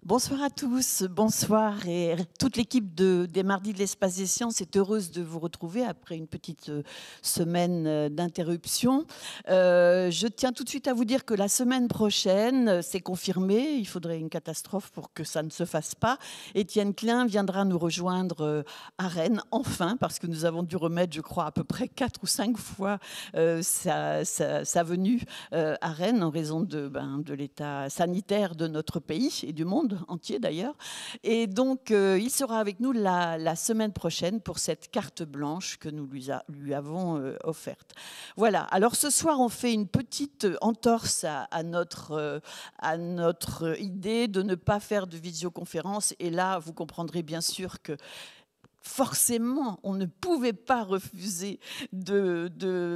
Bonsoir à tous, bonsoir et toute l'équipe des Mardis de l'Espace des Sciences est heureuse de vous retrouver après une petite semaine d'interruption. Je tiens tout de suite à vous dire que la semaine prochaine, c'est confirmé, il faudrait une catastrophe pour que ça ne se fasse pas. Étienne Klein viendra nous rejoindre à Rennes, enfin, parce que nous avons dû remettre, je crois, à peu près 4 ou 5 fois sa venue à Rennes en raison de l'état sanitaire de notre pays et du monde entier d'ailleurs. Et donc, il sera avec nous la semaine prochaine pour cette carte blanche que nous lui avons offerte. Voilà, alors ce soir, on fait une petite entorse à notre idée de ne pas faire de visioconférence. Et là, vous comprendrez bien sûr que forcément, on ne pouvait pas refuser de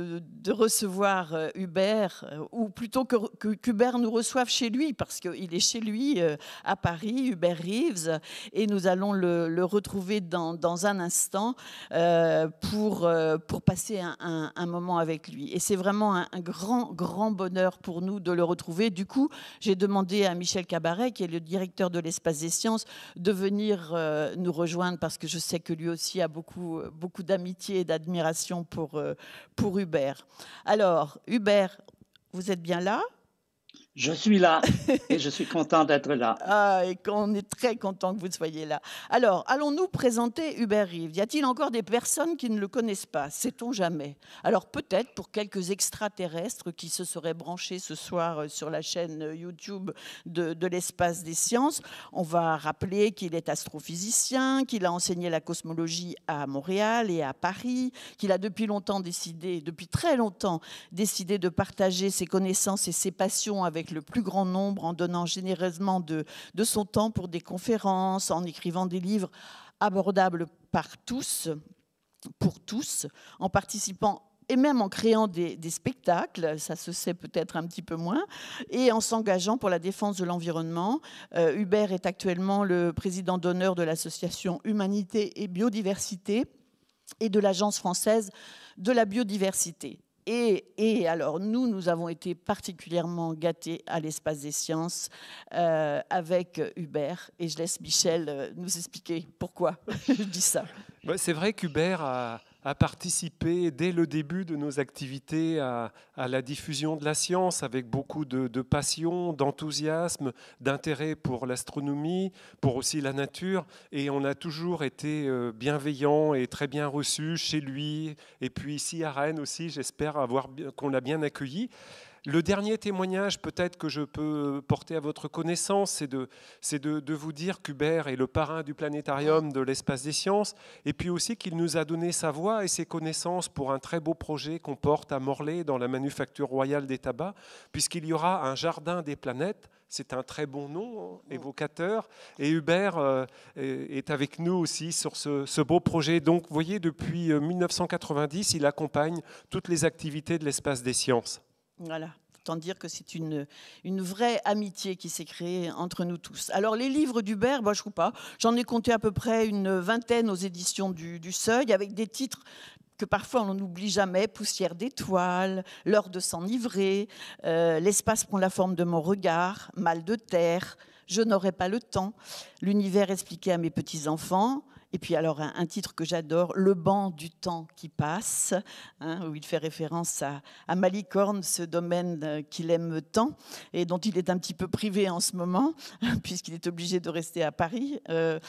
recevoir Hubert, ou plutôt qu'Hubert nous reçoive chez lui, parce qu'il est chez lui à Paris, Hubert Reeves, et nous allons le retrouver dans un instant pour passer un moment avec lui. Et c'est vraiment un grand bonheur pour nous de le retrouver. Du coup, j'ai demandé à Michel Cabaret, qui est le directeur de l'Espace des Sciences, de venir nous rejoindre, parce que je sais que lui aussi a beaucoup d'amitié et d'admiration pour Hubert. Alors, Hubert, vous êtes bien là ? Je suis là et je suis content d'être là. Ah, et qu'on est très content que vous soyez là. Alors, allons-nous présenter Hubert Reeves ? Y a-t-il encore des personnes qui ne le connaissent pas ? Sait-on jamais ? Alors, peut-être pour quelques extraterrestres qui se seraient branchés ce soir sur la chaîne YouTube de l'Espace des Sciences, on va rappeler qu'il est astrophysicien, qu'il a enseigné la cosmologie à Montréal et à Paris, qu'il a depuis très longtemps décidé de partager ses connaissances et ses passions avec le plus grand nombre, en donnant généreusement de son temps pour des conférences, en écrivant des livres abordables par tous, pour tous, en participant et même en créant des spectacles, ça se sait peut-être un petit peu moins, et en s'engageant pour la défense de l'environnement. Hubert est actuellement le président d'honneur de l'association Humanité et Biodiversité et de l'Agence française de la biodiversité. Et alors, nous avons été particulièrement gâtés à l'Espace des Sciences avec Hubert. Et je laisse Michel nous expliquer pourquoi je dis ça. C'est vrai qu'Hubert a participé dès le début de nos activités à la diffusion de la science avec beaucoup de passion, d'enthousiasme, d'intérêt pour l'astronomie, pour aussi la nature. Et on a toujours été bienveillants et très bien reçus chez lui. Et puis ici à Rennes aussi, j'espère qu'on l'a bien accueilli. Le dernier témoignage peut-être que je peux porter à votre connaissance, c'est de vous dire qu'Hubert est le parrain du planétarium de l'Espace des Sciences, et puis aussi qu'il nous a donné sa voix et ses connaissances pour un très beau projet qu'on porte à Morlaix dans la Manufacture Royale des Tabacs, puisqu'il y aura un jardin des planètes. C'est un très bon nom, évocateur. Et Hubert est avec nous aussi sur ce beau projet. Donc, vous voyez, depuis 1990, il accompagne toutes les activités de l'Espace des Sciences. Voilà, autant dire que c'est une vraie amitié qui s'est créée entre nous tous. Alors, les livres d'Hubert, je ne sais pas, j'en ai compté à peu près une vingtaine aux éditions du Seuil, avec des titres que parfois on n'oublie jamais: Poussière d'étoiles, L'heure de s'enivrer, L'espace prend la forme de mon regard, Mal de terre, Je n'aurai pas le temps, L'univers expliqué à mes petits-enfants. Et puis alors un titre que j'adore, Le banc du temps qui passe, où il fait référence à Malicorne, ce domaine qu'il aime tant et dont il est un petit peu privé en ce moment, puisqu'il est obligé de rester à Paris.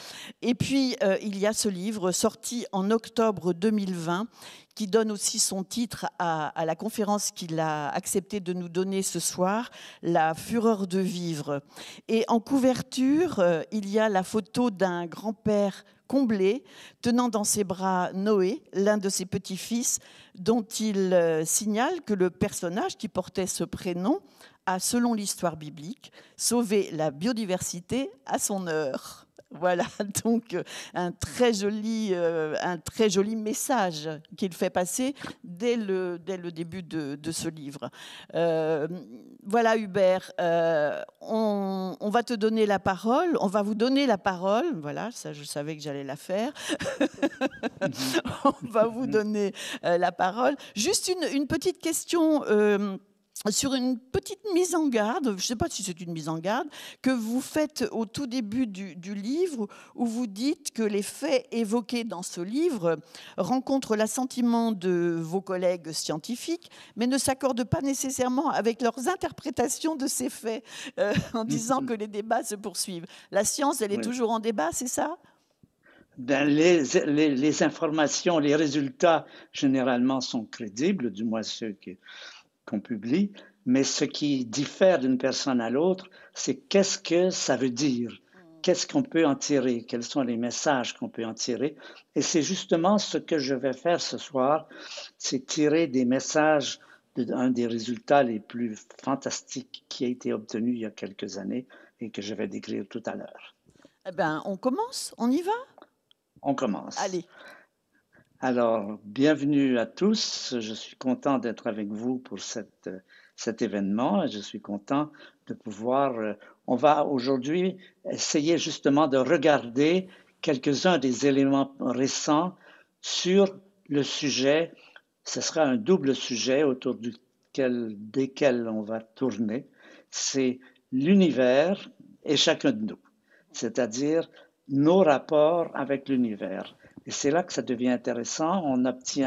Et puis il y a ce livre sorti en octobre 2020 qui donne aussi son titre à la conférence qu'il a accepté de nous donner ce soir, La fureur de vivre. Et en couverture, il y a la photo d'un grand-père comblé, tenant dans ses bras Noé, l'un de ses petits-fils, dont il signale que le personnage qui portait ce prénom a, selon l'histoire biblique, sauvé la biodiversité à son heure. Voilà, donc un très joli message qu'il fait passer dès le début de ce livre. Voilà, Hubert, on va te donner la parole, on va vous donner la parole. Voilà, ça je savais que j'allais la faire. On va vous donner la parole. Juste une petite question sur une petite mise en garde, je ne sais pas si c'est une mise en garde, que vous faites au tout début du livre, où vous dites que les faits évoqués dans ce livre rencontrent l'assentiment de vos collègues scientifiques, mais ne s'accordent pas nécessairement avec leurs interprétations de ces faits, en disant que les débats se poursuivent. La science, elle est Oui. toujours en débat, c'est ça ? Ben, les informations, les résultats, généralement, sont crédibles, du moins ceux qu'on publie, mais ce qui diffère d'une personne à l'autre, c'est qu'est-ce que ça veut dire, qu'est-ce qu'on peut en tirer, quels sont les messages qu'on peut en tirer. Et c'est justement ce que je vais faire ce soir, c'est tirer des messages d'un des résultats les plus fantastiques qui a été obtenu il y a quelques années et que je vais décrire tout à l'heure. Eh ben, on commence, on y va ? On commence. Allez. Alors, bienvenue à tous. Je suis content d'être avec vous pour cet événement. Je suis content de pouvoir... on va aujourd'hui essayer justement de regarder quelques-uns des éléments récents sur le sujet. Ce sera un double sujet autour desquels on va tourner. C'est l'univers et chacun de nous, c'est-à-dire nos rapports avec l'univers. Et c'est là que ça devient intéressant. On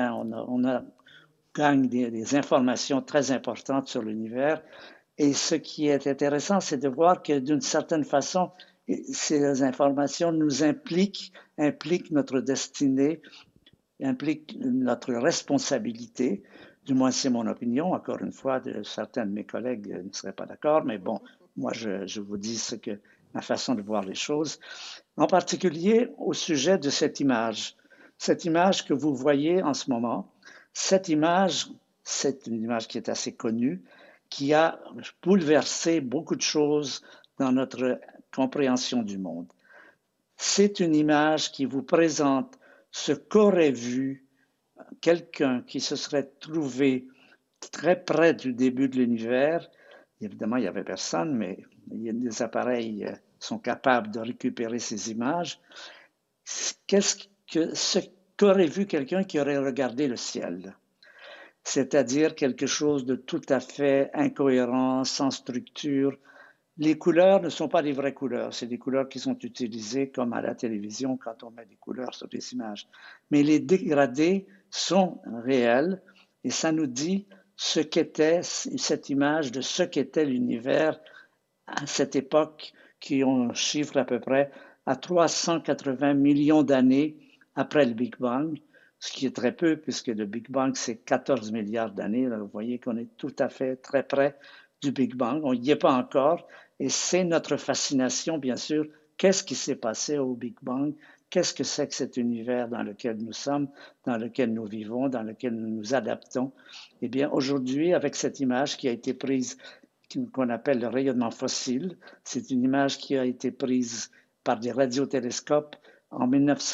gagne des informations très importantes sur l'univers. Et ce qui est intéressant, c'est de voir que d'une certaine façon, ces informations nous impliquent notre destinée, impliquent notre responsabilité. Du moins, c'est mon opinion. Encore une fois, certains de mes collègues ne seraient pas d'accord, mais bon, moi, je vous dis ma façon de voir les choses. En particulier au sujet de cette image que vous voyez en ce moment. Cette image, c'est une image qui est assez connue, qui a bouleversé beaucoup de choses dans notre compréhension du monde. C'est une image qui vous présente ce qu'aurait vu quelqu'un qui se serait trouvé très près du début de l'univers. Évidemment, il n'y avait personne, mais les appareils sont capables de récupérer ces images. Ce qu'aurait vu quelqu'un qui aurait regardé le ciel, c'est-à-dire quelque chose de tout à fait incohérent, sans structure. Les couleurs ne sont pas des vraies couleurs, c'est des couleurs qui sont utilisées comme à la télévision quand on met des couleurs sur des images. Mais les dégradés sont réels et ça nous dit ce qu'était cette image de ce qu'était l'univers à cette époque qui on chiffre à peu près à 380 millions d'années après le Big Bang, ce qui est très peu puisque le Big Bang c'est 14 milliards d'années. Vous voyez qu'on est tout à fait très près du Big Bang. On n'y est pas encore et c'est notre fascination bien sûr. Qu'est-ce qui s'est passé au Big Bang? Qu'est-ce que c'est que cet univers dans lequel nous sommes, dans lequel nous vivons, dans lequel nous nous adaptons? Eh bien, aujourd'hui, avec cette image qui a été prise, qu'on appelle le rayonnement fossile, c'est une image qui a été prise par des radiotélescopes en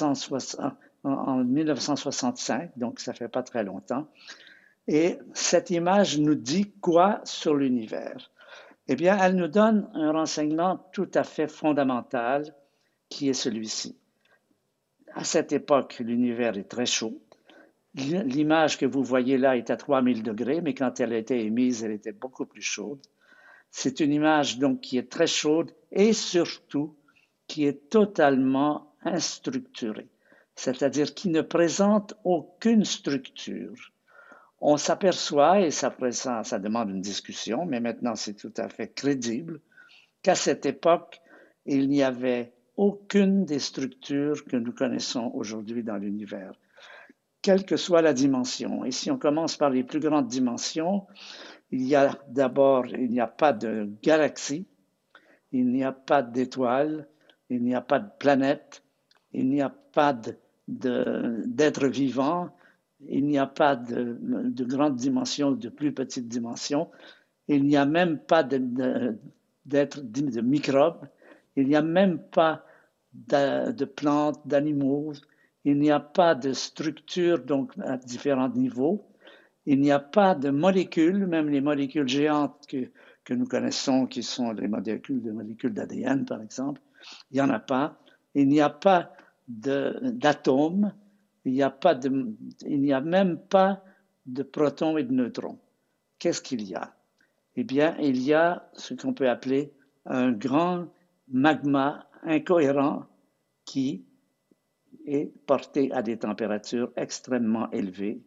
1965, donc ça fait pas très longtemps. Et cette image nous dit quoi sur l'univers? Eh bien, elle nous donne un renseignement tout à fait fondamental qui est celui-ci. À cette époque, l'univers est très chaud. L'image que vous voyez là est à 3000 degrés, mais quand elle a été émise, elle était beaucoup plus chaude. C'est une image donc qui est très chaude et surtout qui est totalement instructurée, c'est-à-dire qui ne présente aucune structure. On s'aperçoit, et ça demande une discussion, mais maintenant c'est tout à fait crédible, qu'à cette époque, il n'y avait aucune des structures que nous connaissons aujourd'hui dans l'univers, quelle que soit la dimension. Et si on commence par les plus grandes dimensions, il n'y a pas de galaxie, il n'y a pas d'étoiles, il n'y a pas de planète, il n'y a pas d'êtres vivants, il n'y a pas de grandes dimensions ou de plus petites dimensions, il n'y a même pas de microbes, il n'y a même pas de plantes, d'animaux, il n'y a pas de structures donc à différents niveaux, il n'y a pas de molécules, même les molécules géantes que nous connaissons, qui sont les molécules d'ADN par exemple, il n'y en a pas. Il n'y a pas d'atomes, il n'y a même pas de protons et de neutrons. Qu'est-ce qu'il y a? eh bien, il y a ce qu'on peut appeler un grand magma incohérent qui est porté à des températures extrêmement élevées.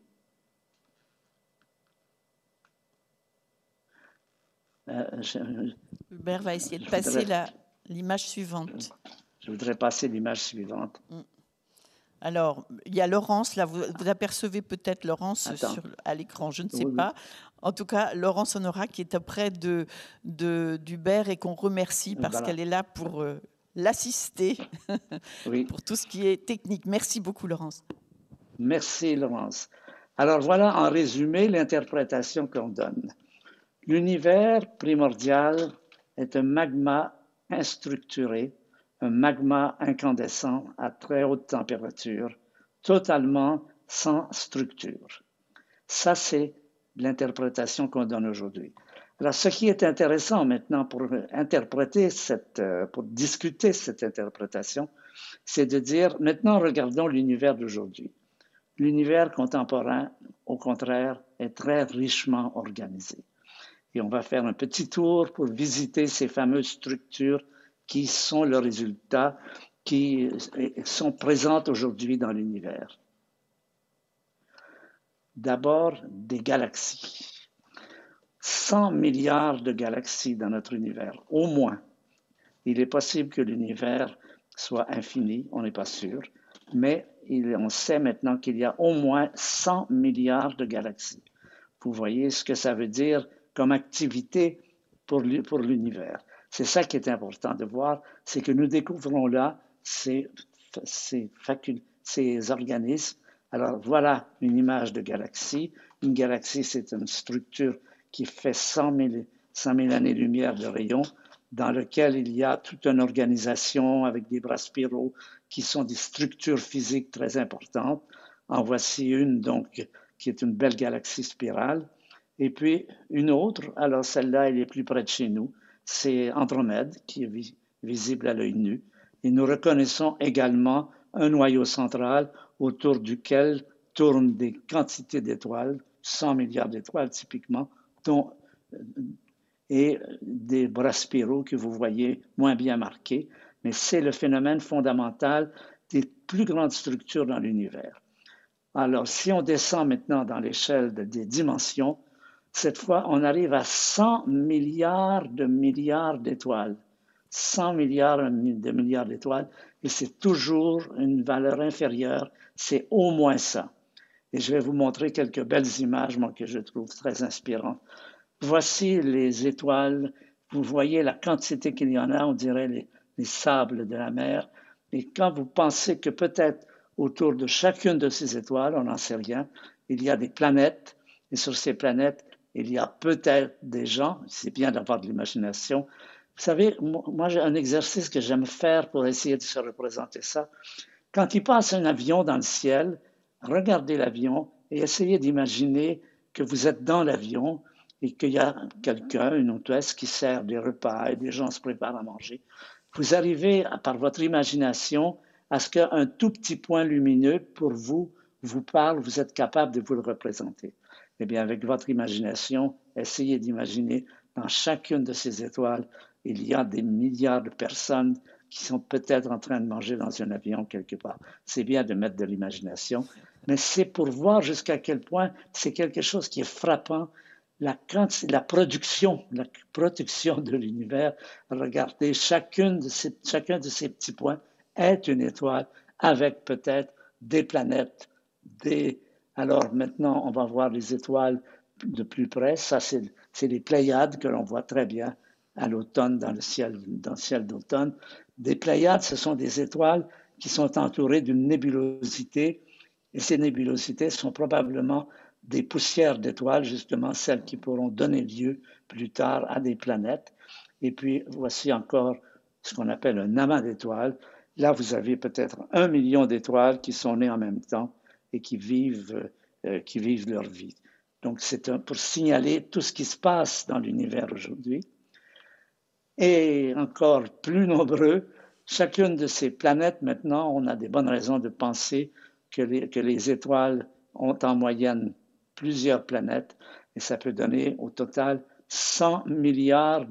Hubert va essayer de passer l'image suivante. Je voudrais passer l'image suivante. Alors, il y a Laurence, là, vous apercevez peut-être Laurence à l'écran, je ne sais pas. En tout cas, Laurence Honora qui est auprès d'Hubert et qu'on remercie parce qu'elle est là pour l'assister pour tout ce qui est technique. Merci beaucoup, Laurence. Merci, Laurence. Alors, voilà en résumé l'interprétation qu'on donne. L'univers primordial est un magma instructuré, un magma incandescent à très haute température, totalement sans structure. Ça, c'est l'interprétation qu'on donne aujourd'hui. Alors, ce qui est intéressant maintenant pour discuter cette interprétation, c'est de dire, maintenant, regardons l'univers d'aujourd'hui. L'univers contemporain, au contraire, est très richement organisé. Et on va faire un petit tour pour visiter ces fameuses structures qui sont le résultat, qui sont présentes aujourd'hui dans l'univers. D'abord, des galaxies. 100 milliards de galaxies dans notre univers, au moins. Il est possible que l'univers soit infini, on n'est pas sûr, mais on sait maintenant qu'il y a au moins 100 milliards de galaxies. Vous voyez ce que ça veut dire comme activité pour l'univers. C'est ça qui est important de voir, c'est que nous découvrons là ces organismes. Alors voilà une image de galaxie. Une galaxie, c'est une structure qui fait 100 000 années-lumière de rayon, dans lequel il y a toute une organisation avec des bras spiraux qui sont des structures physiques très importantes. En voici une, donc, qui est une belle galaxie spirale. Et puis une autre, alors celle-là, elle est plus près de chez nous, c'est Andromède, qui est visible à l'œil nu. Et nous reconnaissons également un noyau central autour duquel tournent des quantités d'étoiles, 100 milliards d'étoiles typiquement, et des bras spiraux que vous voyez moins bien marqués. Mais c'est le phénomène fondamental des plus grandes structures dans l'univers. Alors, si on descend maintenant dans l'échelle des dimensions, cette fois, on arrive à 100 milliards d'étoiles. 100 milliards de milliards d'étoiles, et c'est toujours une valeur inférieure, c'est au moins ça. Et je vais vous montrer quelques belles images, moi, que je trouve très inspirantes. Voici les étoiles, vous voyez la quantité qu'il y en a, on dirait les sables de la mer. Et quand vous pensez que peut-être autour de chacune de ces étoiles, on n'en sait rien, il y a des planètes, et sur ces planètes, il y a peut-être des gens, c'est bien d'avoir de l'imagination. Vous savez, moi j'ai un exercice que j'aime faire pour essayer de se représenter ça. Quand il passe un avion dans le ciel, regardez l'avion et essayez d'imaginer que vous êtes dans l'avion et qu'il y a quelqu'un, une hôtesse qui sert des repas et des gens se préparent à manger. Vous arrivez, par votre imagination, à ce qu'un tout petit point lumineux pour vous parle, vous êtes capable de vous le représenter. Eh bien, avec votre imagination, essayez d'imaginer dans chacune de ces étoiles, il y a des milliards de personnes qui sont peut-être en train de manger dans un avion quelque part. C'est bien de mettre de l'imagination, mais c'est pour voir jusqu'à quel point c'est quelque chose qui est frappant. La production de l'univers, regardez, chacun de ces petits points est une étoile avec peut-être des planètes, Alors maintenant, on va voir les étoiles de plus près. Ça, c'est les Pléiades que l'on voit très bien à l'automne dans le ciel d'automne. Des Pléiades, ce sont des étoiles qui sont entourées d'une nébulosité, et ces nébulosités sont probablement des poussières d'étoiles, justement celles qui pourront donner lieu plus tard à des planètes. Et puis, voici encore ce qu'on appelle un amas d'étoiles. Là, vous avez peut-être 1 million d'étoiles qui sont nées en même temps et qui vivent leur vie. Donc, c'est pour signaler tout ce qui se passe dans l'univers aujourd'hui. Et encore plus nombreux, chacune de ces planètes, maintenant, on a des bonnes raisons de penser que les étoiles ont en moyenne plusieurs planètes, et ça peut donner au total 100 milliards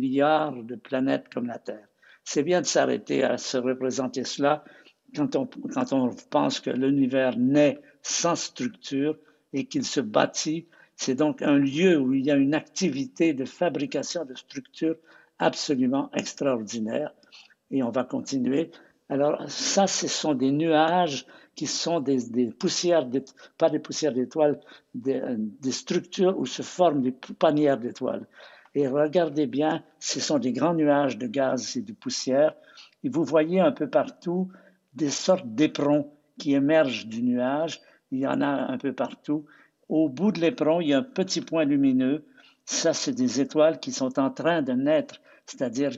de planètes comme la Terre. C'est bien de s'arrêter à se représenter cela quand on pense que l'univers naît sans structure et qu'il se bâtit. C'est donc un lieu où il y a une activité de fabrication de structures absolument extraordinaire. Et on va continuer. Alors ça, ce sont des nuages qui sont des poussières, pas des poussières d'étoiles, des structures où se forment des panières d'étoiles. Et regardez bien, ce sont des grands nuages de gaz et de poussière. Et vous voyez un peu partout des sortes d'éperons qui émergent du nuage. Il y en a un peu partout. Au bout de l'éperon, il y a un petit point lumineux. Ça, c'est des étoiles qui sont en train de naître, c'est-à-dire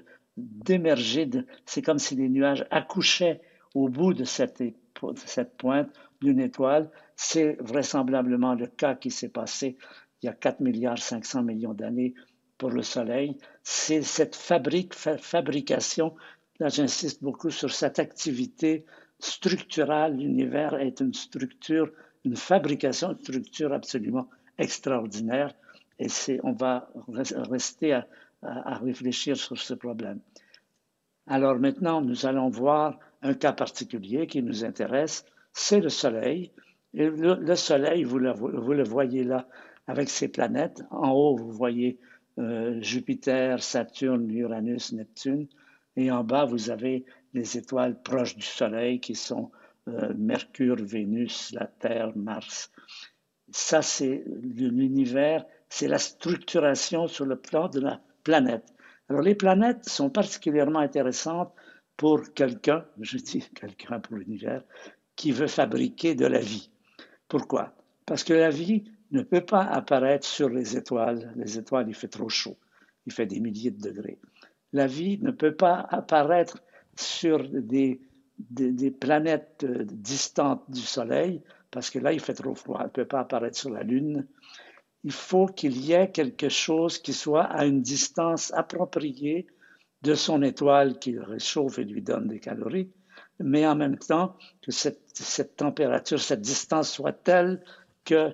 d'émerger. C'est comme si les nuages accouchaient au bout de cette pointe d'une étoile. C'est vraisemblablement le cas qui s'est passé il y a 4 milliards 500 millions d'années pour le Soleil. C'est cette fabrication, là j'insiste beaucoup sur cette activité structurale. L'univers est une structure, une fabrication de structure absolument extraordinaire. Et on va rester à réfléchir sur ce problème. Alors maintenant, nous allons voir un cas particulier qui nous intéresse, c'est le Soleil. Et le Soleil, vous le voyez là, avec ses planètes. En haut, vous voyez Jupiter, Saturne, Uranus, Neptune. Et en bas, vous avez les étoiles proches du Soleil qui sont Mercure, Vénus, la Terre, Mars. Ça, c'est l'univers, c'est la structuration sur le plan de la planète. Alors, les planètes sont particulièrement intéressantes pour quelqu'un, je dis quelqu'un pour l'univers, qui veut fabriquer de la vie. Pourquoi? Parce que la vie ne peut pas apparaître sur les étoiles. Les étoiles, il fait trop chaud. Il fait des milliers de degrés. La vie ne peut pas apparaître sur des planètes distantes du Soleil, parce que là, il fait trop froid. Elle ne peut pas apparaître sur la Lune. Il faut qu'il y ait quelque chose qui soit à une distance appropriée de son étoile qui le réchauffe et lui donne des calories, mais en même temps que cette température, cette distance soit telle que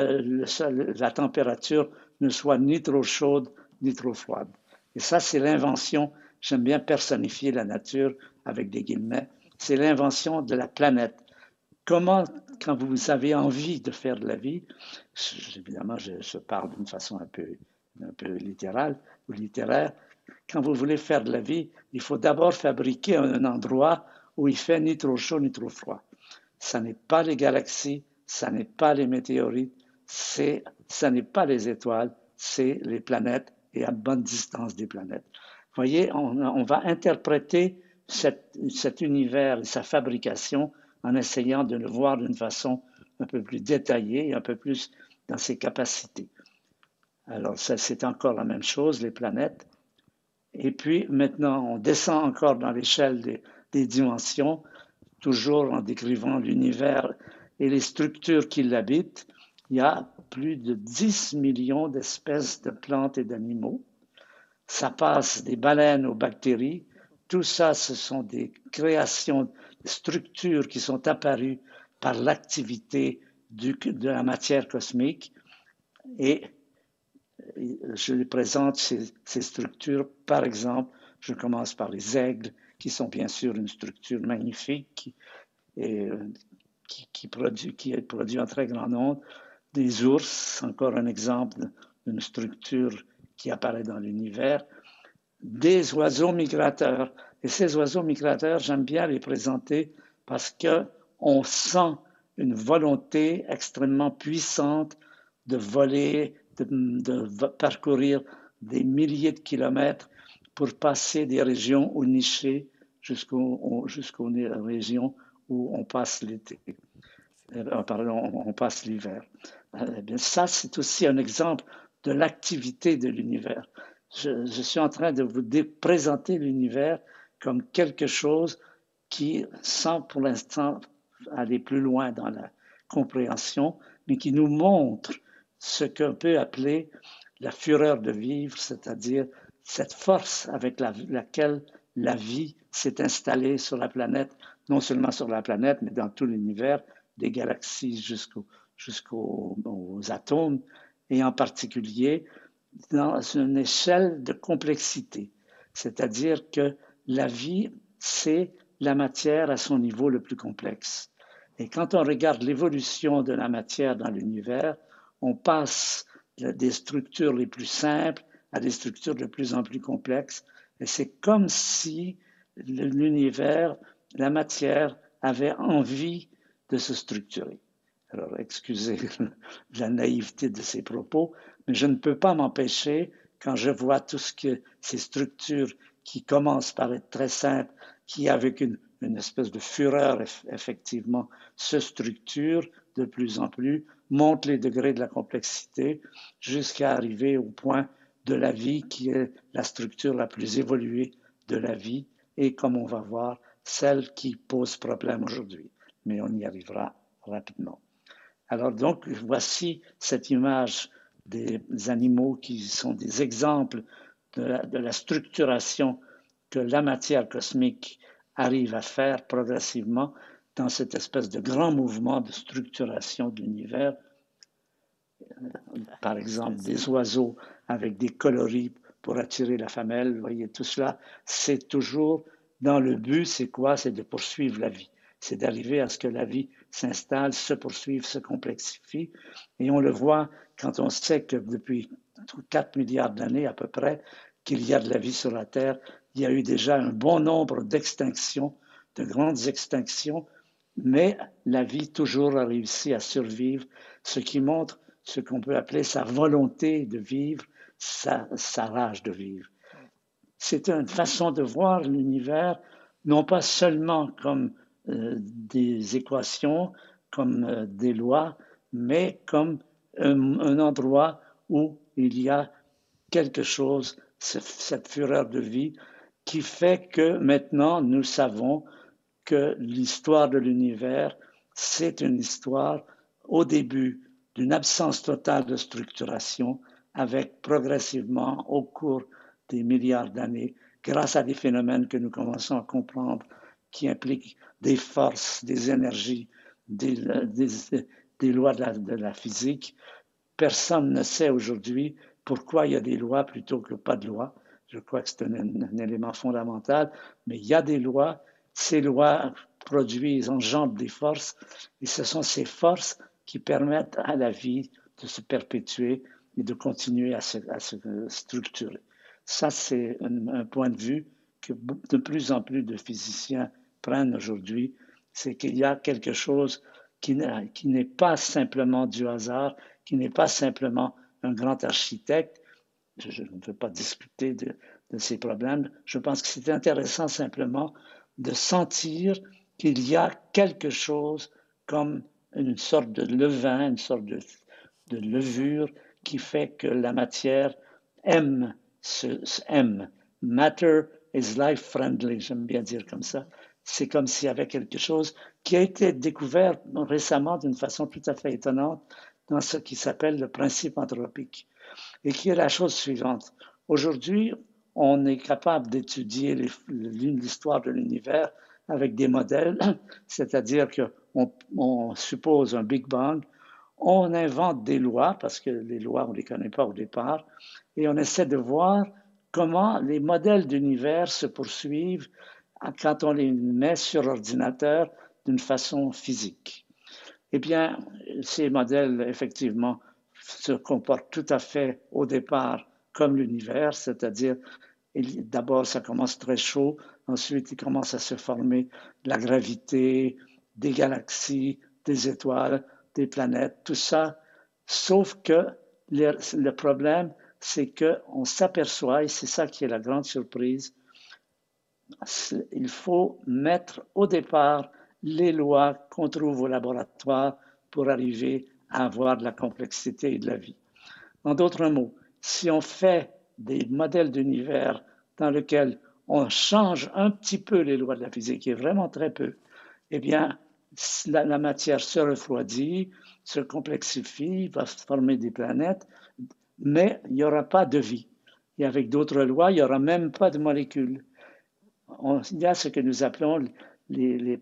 la température ne soit ni trop chaude ni trop froide. Et ça, c'est l'invention, j'aime bien personnifier la nature avec des guillemets, c'est l'invention de la planète. Comment, quand vous avez envie de faire de la vie, évidemment, je parle d'une façon un peu littérale ou littéraire, quand vous voulez faire de la vie, il faut d'abord fabriquer un endroit où il fait ni trop chaud ni trop froid. Ça n'est pas les galaxies, ça n'est pas les météorites, ça n'est pas les étoiles, c'est les planètes et à bonne distance des planètes. Vous voyez, on va interpréter cet univers et sa fabrication en essayant de le voir d'une façon un peu plus détaillée et un peu plus dans ses capacités. Alors, ça, c'est encore la même chose, les planètes. Et puis, maintenant, on descend encore dans l'échelle des dimensions, toujours en décrivant l'univers et les structures qui l'habitent. Il y a plus de 10 millions d'espèces de plantes et d'animaux. Ça passe des baleines aux bactéries. Tout ça, ce sont des créations, des structures qui sont apparues par l'activité de la matière cosmique. Et je les présente, ces structures. Par exemple, je commence par les aigles, qui sont bien sûr une structure magnifique et qui produit en très grand nombre. Des ours, encore un exemple d'une structure qui apparaît dans l'univers. Des oiseaux migrateurs. Et ces oiseaux migrateurs, j'aime bien les présenter parce qu'on sent une volonté extrêmement puissante de voler, de parcourir des milliers de kilomètres pour passer des régions ou nicher jusqu'aux régions où on passe l'été. Pardon, on passe l'hiver. Ça, c'est aussi un exemple de l'activité de l'univers. Je suis en train de vous présenter l'univers comme quelque chose qui, sans pour l'instant aller plus loin dans la compréhension, mais qui nous montre ce qu'on peut appeler la fureur de vivre, c'est-à-dire cette force avec laquelle la vie s'est installée sur la planète, non seulement sur la planète, mais dans tout l'univers, des galaxies jusqu'aux atomes, et en particulier dans une échelle de complexité. C'est-à-dire que la vie, c'est la matière à son niveau le plus complexe. Et quand on regarde l'évolution de la matière dans l'univers, on passe des structures les plus simples à des structures de plus en plus complexes. Et c'est comme si l'univers, la matière, avait envie de se structurer. Alors, excusez la naïveté de ces propos, mais je ne peux pas m'empêcher, quand je vois tout ce que ces structures qui commencent par être très simples, qui avec une espèce de fureur, effectivement, se structurent de plus en plus, montent les degrés de la complexité jusqu'à arriver au point de la vie qui est la structure la plus évoluée de la vie et, comme on va voir, celle qui pose problème aujourd'hui. Mais on y arrivera rapidement. Alors donc, voici cette image des animaux qui sont des exemples de la structuration que la matière cosmique arrive à faire progressivement dans cette espèce de grand mouvement de structuration de l'univers. Par exemple, des oiseaux avec des coloris pour attirer la femelle, vous voyez, tout cela, c'est toujours dans le but, c'est quoi? C'est de poursuivre la vie. C'est d'arriver à ce que la vie s'installe, se poursuive, se complexifie. Et on le voit quand on sait que depuis 4 milliards d'années à peu près, qu'il y a de la vie sur la Terre, il y a eu déjà un bon nombre d'extinctions, de grandes extinctions, mais la vie toujours a réussi à survivre, ce qui montre ce qu'on peut appeler sa volonté de vivre, sa rage de vivre. C'est une façon de voir l'univers, non pas seulement comme des équations, comme des lois, mais comme un endroit où il y a quelque chose, cette fureur de vie, qui fait que maintenant nous savons que l'histoire de l'univers, c'est une histoire au début d'une absence totale de structuration, avec progressivement, au cours des milliards d'années, grâce à des phénomènes que nous commençons à comprendre, qui impliquent des forces, des énergies, des lois de la physique. Personne ne sait aujourd'hui pourquoi il y a des lois plutôt que pas de lois. Je crois que c'est un élément fondamental, mais il y a des lois. Ces lois produisent, engendrent des forces, et ce sont ces forces qui permettent à la vie de se perpétuer et de continuer à se structurer. Ça, c'est un point de vue que de plus en plus de physiciens prennent aujourd'hui, c'est qu'il y a quelque chose qui n'est pas simplement du hasard, qui n'est pas simplement un grand architecte. Je ne veux pas discuter de ces problèmes. Je pense que c'est intéressant simplement de sentir qu'il y a quelque chose comme une sorte de levain, une sorte de levure qui fait que la matière aime. Matter is life friendly, j'aime bien dire comme ça. C'est comme s'il y avait quelque chose qui a été découvert récemment d'une façon tout à fait étonnante dans ce qui s'appelle le principe anthropique, et qui est la chose suivante. Aujourd'hui, on est capable d'étudier l'histoire de l'univers avec des modèles, c'est-à-dire qu'on suppose un Big Bang, on invente des lois, parce que les lois, on ne les connaît pas au départ, et on essaie de voir comment les modèles d'univers se poursuivent quand on les met sur ordinateur d'une façon physique. Eh bien, ces modèles, effectivement, se comportent tout à fait au départ comme l'univers, c'est-à-dire d'abord ça commence très chaud, ensuite il commence à se former la gravité, des galaxies, des étoiles, des planètes, tout ça, sauf que le problème, c'est qu'on s'aperçoit, et c'est ça qui est la grande surprise, il faut mettre au départ les lois qu'on trouve au laboratoire pour arriver à avoir de la complexité et de la vie. En d'autres mots, si on fait des modèles d'univers dans lesquels on change un petit peu les lois de la physique, et vraiment très peu, eh bien, la matière se refroidit, se complexifie, va se former des planètes, mais il n'y aura pas de vie. Et avec d'autres lois, il n'y aura même pas de molécules. Il y a ce que nous appelons les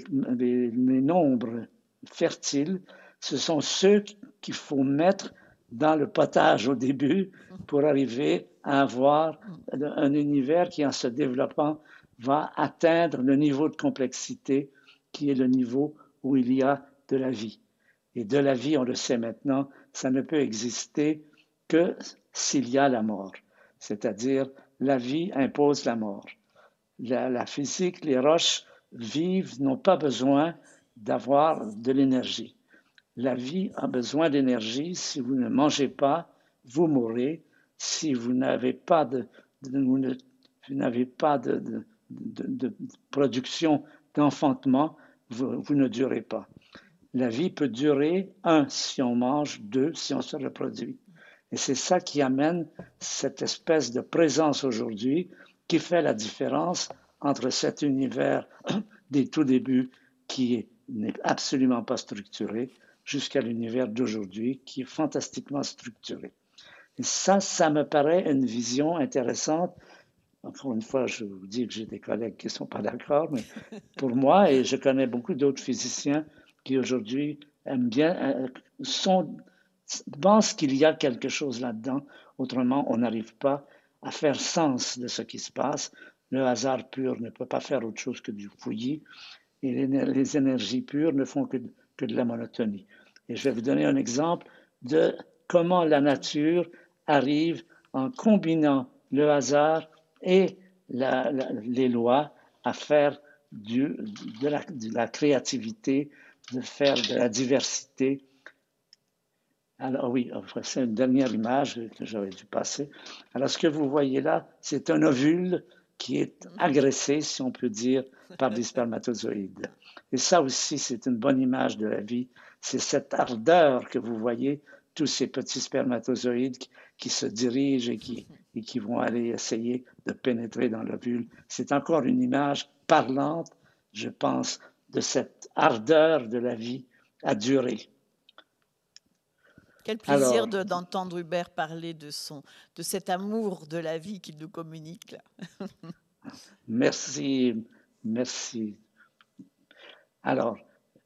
nombres fertiles. Ce sont ceux qu'il faut mettre dans le potage au début pour arriver à avoir un univers qui, en se développant, va atteindre le niveau de complexité qui est le niveau où il y a de la vie. Et de la vie, on le sait maintenant, ça ne peut exister que s'il y a la mort. C'est-à-dire, la vie impose la mort. La physique, les roches vivent, n'ont pas besoin d'avoir de l'énergie. La vie a besoin d'énergie. Si vous ne mangez pas, vous mourrez. Si vous n'avez pas de production d'enfantement, vous ne durez pas. La vie peut durer, 1, si on mange, 2, si on se reproduit. Et c'est ça qui amène cette espèce de présence aujourd'hui qui fait la différence entre cet univers des tout débuts qui n'est absolument pas structuré jusqu'à l'univers d'aujourd'hui qui est fantastiquement structuré. Et ça me paraît une vision intéressante. Encore une fois, je vous dis que j'ai des collègues qui ne sont pas d'accord, mais pour moi, et je connais beaucoup d'autres physiciens qui aujourd'hui aiment bien, pensent qu'il y a quelque chose là-dedans. Autrement, on n'arrive pas à faire sens de ce qui se passe. Le hasard pur ne peut pas faire autre chose que du fouillis. Et les énergies pures ne font que de la monotonie. Et je vais vous donner un exemple de comment la nature arrive en combinant le hasard et les lois à faire de la créativité, de faire de la diversité. Alors oui, c'est une dernière image que j'aurais dû passer. Alors ce que vous voyez là, c'est un ovule qui est agressé, si on peut dire, par des spermatozoïdes. Et ça aussi, c'est une bonne image de la vie. C'est cette ardeur que vous voyez, tous ces petits spermatozoïdes qui se dirigent et qui vont aller essayer de pénétrer dans l'ovule. C'est encore une image parlante, je pense, de cette ardeur de la vie à durer. Quel plaisir d'entendre Hubert parler de cet amour de la vie qu'il nous communique là. Merci. Alors,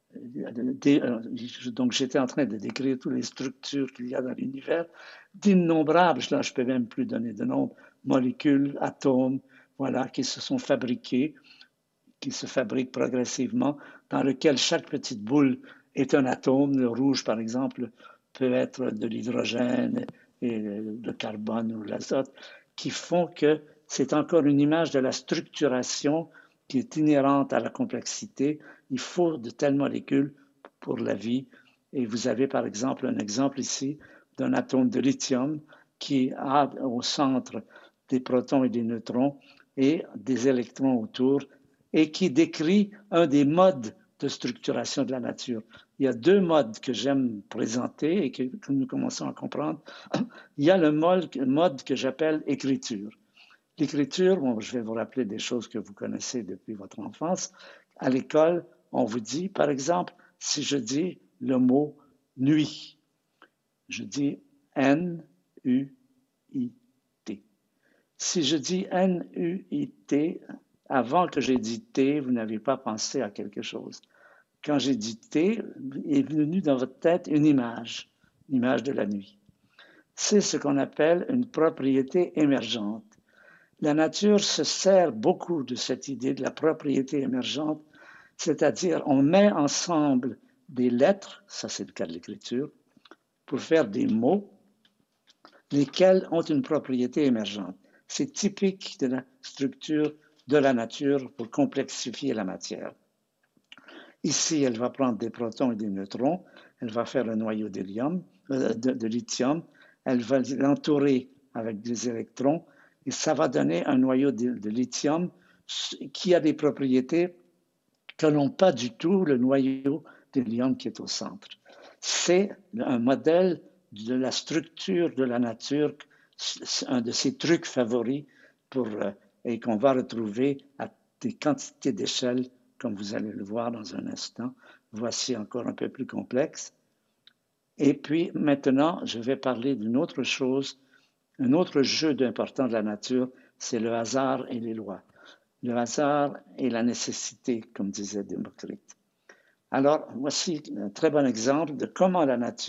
donc j'étais en train de décrire toutes les structures qu'il y a dans l'univers, d'innombrables, là je ne peux même plus donner de nombre, molécules, atomes, voilà, qui se sont fabriqués, qui se fabriquent progressivement, dans lequel chaque petite boule est un atome. Le rouge, par exemple, peut être de l'hydrogène et le carbone ou l'azote, qui font que c'est encore une image de la structuration qui est inhérente à la complexité. Il faut de telles molécules pour la vie. Et vous avez par exemple un exemple ici d'un atome de lithium qui a au centre des protons et des neutrons et des électrons autour et qui décrit un des modes de structuration de la nature. Il y a 2 modes que j'aime présenter et que nous commençons à comprendre. Il y a le mode que j'appelle écriture. L'écriture, bon, je vais vous rappeler des choses que vous connaissez depuis votre enfance. À l'école, on vous dit, par exemple, si je dis le mot nuit, je dis N-U-I-T. Si je dis N-U-I-T, avant que j'ai dit T, vous n'avez pas pensé à quelque chose. Quand j'ai dit T, est venue dans votre tête une image de la nuit. C'est ce qu'on appelle une propriété émergente. La nature se sert beaucoup de cette idée de la propriété émergente, c'est-à-dire on met ensemble des lettres, ça c'est le cas de l'écriture, pour faire des mots, lesquels ont une propriété émergente. C'est typique de la structure de la nature pour complexifier la matière. Ici, elle va prendre des protons et des neutrons, elle va faire un noyau de lithium, elle va l'entourer avec des électrons, et ça va donner un noyau de lithium qui a des propriétés que n'ont pas du tout le noyau de lithium qui est au centre. C'est un modèle de la structure de la nature, un de ses trucs favoris et qu'on va retrouver à des quantités d'échelles, comme vous allez le voir dans un instant. Voici encore un peu plus complexe. Et puis maintenant, je vais parler d'une autre chose, un autre jeu important de la nature, c'est le hasard et les lois. Le hasard et la nécessité, comme disait Démocrite. Alors, voici un très bon exemple de comment la nature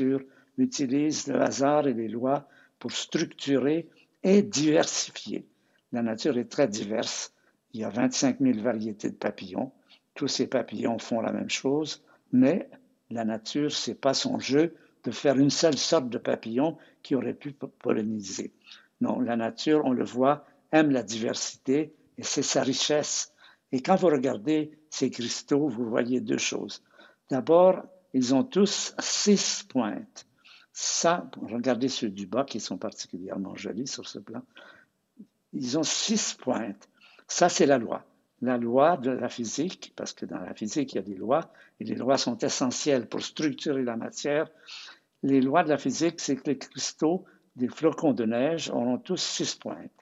utilise le hasard et les lois pour structurer et diversifier. La nature est très diverse. Il y a 25 000 variétés de papillons. Tous ces papillons font la même chose, mais la nature, ce n'est pas son jeu de faire une seule sorte de papillon qui aurait pu polliniser. Non, la nature, on le voit, aime la diversité et c'est sa richesse. Et quand vous regardez ces cristaux, vous voyez deux choses. D'abord, ils ont tous 6 pointes. Ça, regardez ceux du bas qui sont particulièrement jolis sur ce plan. Ils ont 6 pointes. Ça, c'est la loi. La loi de la physique, parce que dans la physique, il y a des lois, et les lois sont essentielles pour structurer la matière. Les lois de la physique, c'est que les cristaux des flocons de neige auront tous 6 pointes.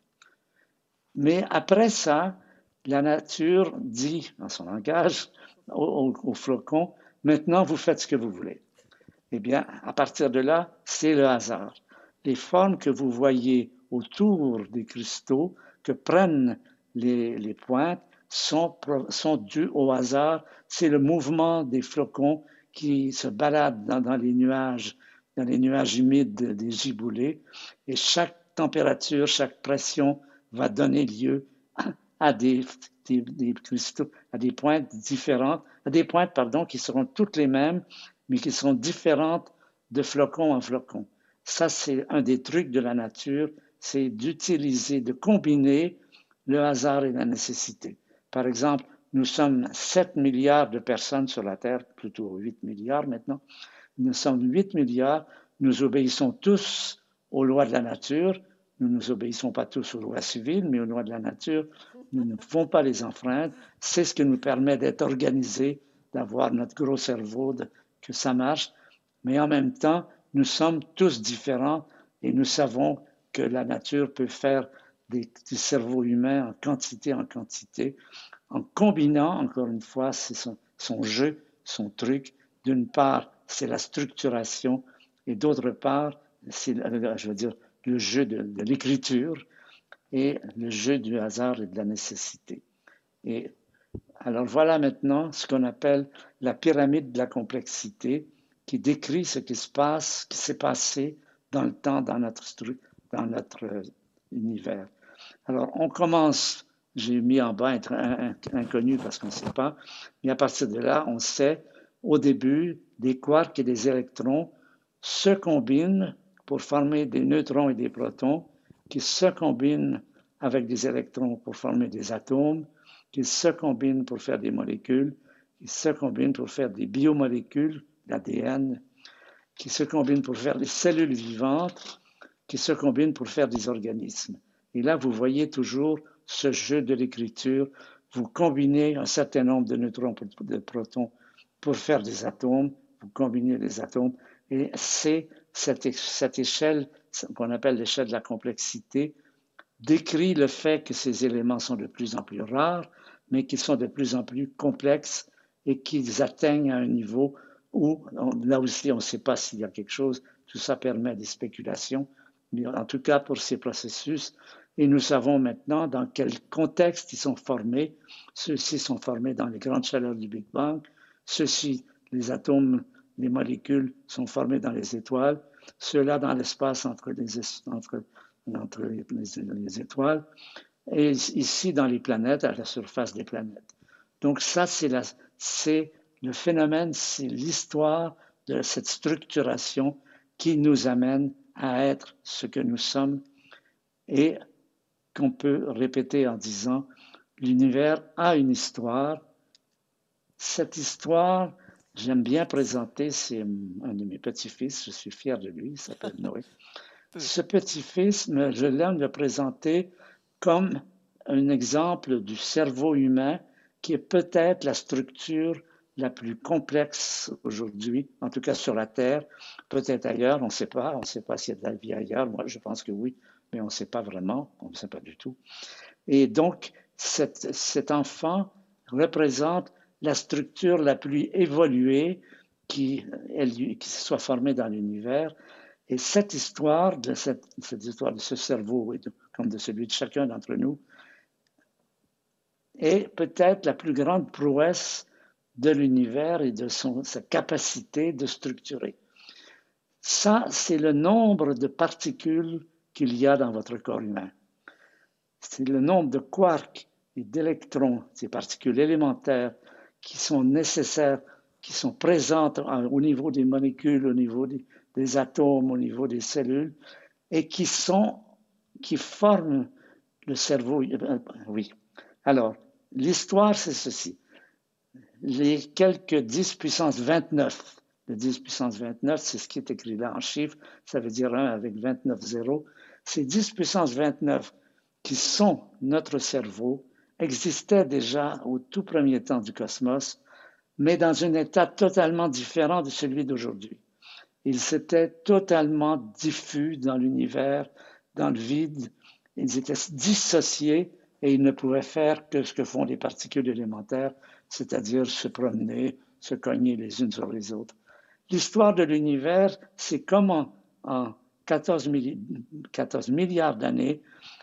Mais après ça, la nature dit, dans son langage, aux flocons, maintenant, vous faites ce que vous voulez. Eh bien, à partir de là, c'est le hasard. Les formes que vous voyez autour des cristaux que prennent les pointes sont dues au hasard. C'est le mouvement des flocons qui se baladent dans les nuages humides des giboulées. Et chaque température, chaque pression va donner lieu à des cristaux, à des pointes différentes, qui seront toutes les mêmes, mais qui sont différentes de flocon en flocon. Ça, c'est un des trucs de la nature, c'est d'utiliser, de combiner le hasard et la nécessité. Par exemple, nous sommes 7 milliards de personnes sur la Terre, plutôt 8 milliards maintenant. Nous sommes 8 milliards, nous obéissons tous aux lois de la nature. Nous ne nous obéissons pas tous aux lois civiles, mais aux lois de la nature. Nous ne pouvons pas les enfreindre. C'est ce qui nous permet d'être organisés, d'avoir notre gros cerveau, que ça marche. Mais en même temps, nous sommes tous différents et nous savons que la nature peut faire des cerveaux humains en quantité, en combinant, encore une fois, c'est son jeu, son truc. D'une part, c'est la structuration et d'autre part, c'est, le jeu de l'écriture et le jeu du hasard et de la nécessité. Et alors voilà maintenant ce qu'on appelle la pyramide de la complexité qui décrit ce qui se passe, qui s'est passé dans le temps, dans notre univers. Alors on commence, j'ai mis en bas être inconnu parce qu'on ne sait pas, mais à partir de là, on sait au début des quarks et des électrons se combinent pour former des neutrons et des protons, qui se combinent avec des électrons pour former des atomes, qui se combinent pour faire des molécules, qui se combinent pour faire des biomolécules, l'ADN, qui se combinent pour faire des cellules vivantes, qui se combinent pour faire des organismes. Et là, vous voyez toujours ce jeu de l'écriture. Vous combinez un certain nombre de neutrons, de protons pour faire des atomes, vous combinez les atomes, et c'est cette échelle qu'on appelle l'échelle de la complexité, décrit le fait que ces éléments sont de plus en plus rares, mais qu'ils sont de plus en plus complexes et qu'ils atteignent à un niveau où, là aussi, on ne sait pas s'il y a quelque chose. Tout ça permet des spéculations, mais en tout cas pour ces processus. Et nous savons maintenant dans quel contexte ils sont formés. Ceux-ci sont formés dans les grandes chaleurs du Big Bang. Ceux-ci, les atomes, les molécules, sont formés dans les étoiles. Ceux-là dans l'espace entre les étoiles. Et ici, dans les planètes, à la surface des planètes. Donc ça, c'est le phénomène, c'est l'histoire de cette structuration qui nous amène à être ce que nous sommes et qu'on peut répéter en disant l'univers a une histoire. Cette histoire, j'aime bien présenter, c'est un de mes petits-fils, je suis fier de lui, il s'appelle Noé. Ce petit-fils, je l'aime le présenter comme un exemple du cerveau humain qui est peut-être la structure la plus complexe aujourd'hui, en tout cas sur la Terre, peut-être ailleurs, on ne sait pas s'il y a de la vie ailleurs, moi je pense que oui, mais on ne sait pas vraiment, on ne sait pas du tout. Et donc, cet enfant représente la structure la plus évoluée qui soit formée dans l'univers. Et cette histoire de ce cerveau, comme de celui de chacun d'entre nous, est peut-être la plus grande prouesse de l'univers et de sa capacité de structurer. Ça, c'est le nombre de particules qu'il y a dans votre corps humain. C'est le nombre de quarks et d'électrons, ces particules élémentaires qui sont nécessaires, qui sont présentes au niveau des molécules, au niveau des atomes, au niveau des cellules, et qui forment le cerveau. Oui. Alors, l'histoire, c'est ceci. Les quelques 10 puissance 29, le 10 puissance 29, c'est ce qui est écrit là en chiffres, ça veut dire 1 avec 29 zéros. Ces 10 puissance 29 qui sont notre cerveau existaient déjà au tout premier temps du cosmos, mais dans un état totalement différent de celui d'aujourd'hui. Ils s'étaient totalement diffus dans l'univers, dans le vide. Ils étaient dissociés et ils ne pouvaient faire que ce que font les particules élémentaires, c'est-à-dire se promener, se cogner les unes sur les autres. L'histoire de l'univers, c'est comment en 14 milliards d'années,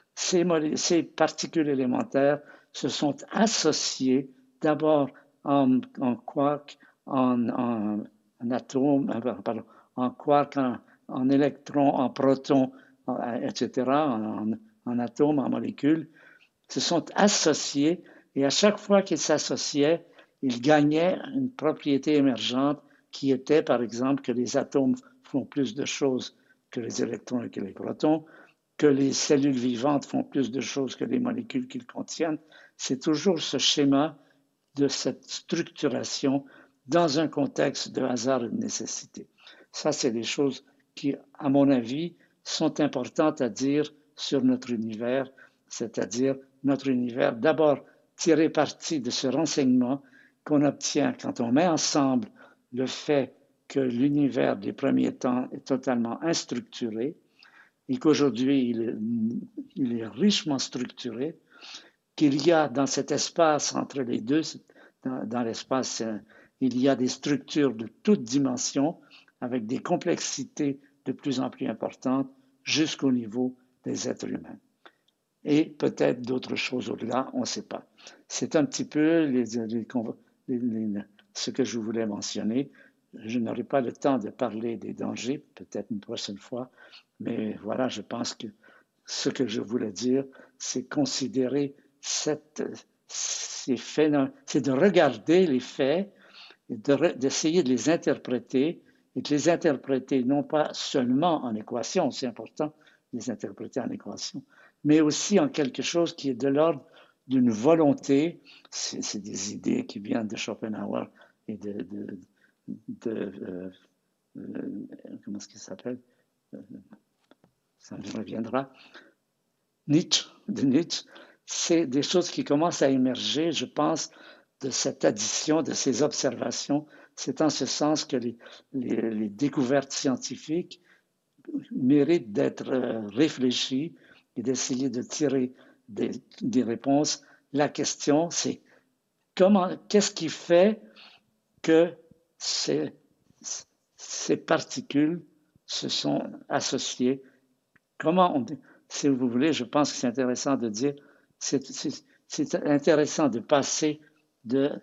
ces particules élémentaires se sont associées d'abord en quark, en atomes, pardon, en quark, en électrons, en protons, etc., en atomes, en molécules, se sont associés et à chaque fois qu'ils s'associaient, ils gagnaient une propriété émergente qui était, par exemple, que les atomes font plus de choses que les électrons et que les protons, que les cellules vivantes font plus de choses que les molécules qu'ils contiennent. C'est toujours ce schéma de cette structuration dans un contexte de hasard et de nécessité. Ça, c'est des choses qui, à mon avis, sont importantes à dire sur notre univers, c'est-à-dire notre univers, d'abord tirer parti de ce renseignement qu'on obtient quand on met ensemble le fait que l'univers des premiers temps est totalement instructuré et qu'aujourd'hui il est richement structuré, qu'il y a dans cet espace entre les deux, dans l'espace, il y a des structures de toutes dimensions avec des complexités de plus en plus importantes jusqu'au niveau des êtres humains. Et peut-être d'autres choses au-delà, on ne sait pas. C'est un petit peu ce que je voulais mentionner. Je n'aurai pas le temps de parler des dangers, peut-être une prochaine fois, mais voilà, je pense que ce que je voulais dire, c'est considérer ces phénomènes, c'est de regarder les faits, d'essayer de les interpréter, et de les interpréter non pas seulement en équation, c'est important de les interpréter en équation, mais aussi en quelque chose qui est de l'ordre d'une volonté. C'est des idées qui viennent de Schopenhauer et comment est-ce qu'il s'appelle? Ça me reviendra. Nietzsche, de Nietzsche. C'est des choses qui commencent à émerger, je pense, de cette addition, de ces observations. C'est en ce sens que les découvertes scientifiques méritent d'être réfléchies et d'essayer de tirer des réponses. La question, c'est qu'est-ce qui fait que ces particules se sont associées? Si vous voulez, je pense que c'est intéressant de dire, c'est intéressant de passer là,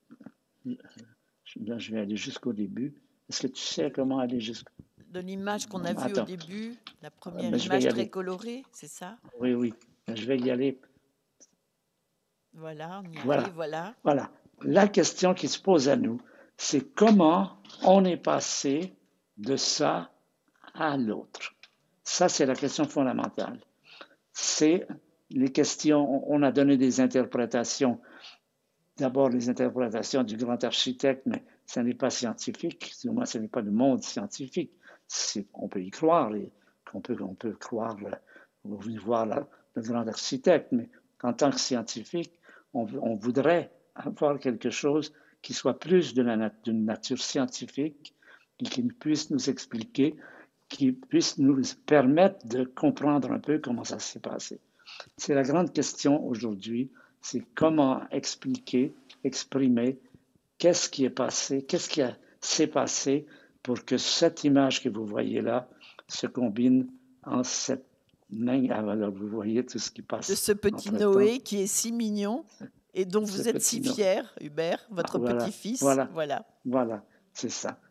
je vais aller jusqu'au début. Est-ce que tu sais comment aller jusqu'au... De l'image qu'on a vue au début, la première image très colorée, c'est ça? Oui, oui. Je vais y aller. Voilà, on y arrive, voilà. Voilà. La question qui se pose à nous, c'est comment on est passé de ça à l'autre. Ça, c'est la question fondamentale. C'est les questions, on a donné des interprétations, d'abord les interprétations du grand architecte, mais ce n'est pas scientifique, du moins ce n'est pas le monde scientifique. On peut y croire, on peut croire, voir le grand architecte, mais en tant que scientifique, on voudrait avoir quelque chose qui soit plus d'une nature scientifique et qui puisse nous expliquer, qui puisse nous permettre de comprendre un peu comment ça s'est passé. C'est la grande question aujourd'hui, c'est comment expliquer, exprimer qu'est-ce qui est passé, qu'est-ce qui s'est passé pour que cette image que vous voyez là se combine en cette main. Alors vous voyez tout ce qui passe. De ce petit Noé qui est si mignon et dont vous êtes si fier, Hubert, votre petit-fils. Voilà, c'est ça.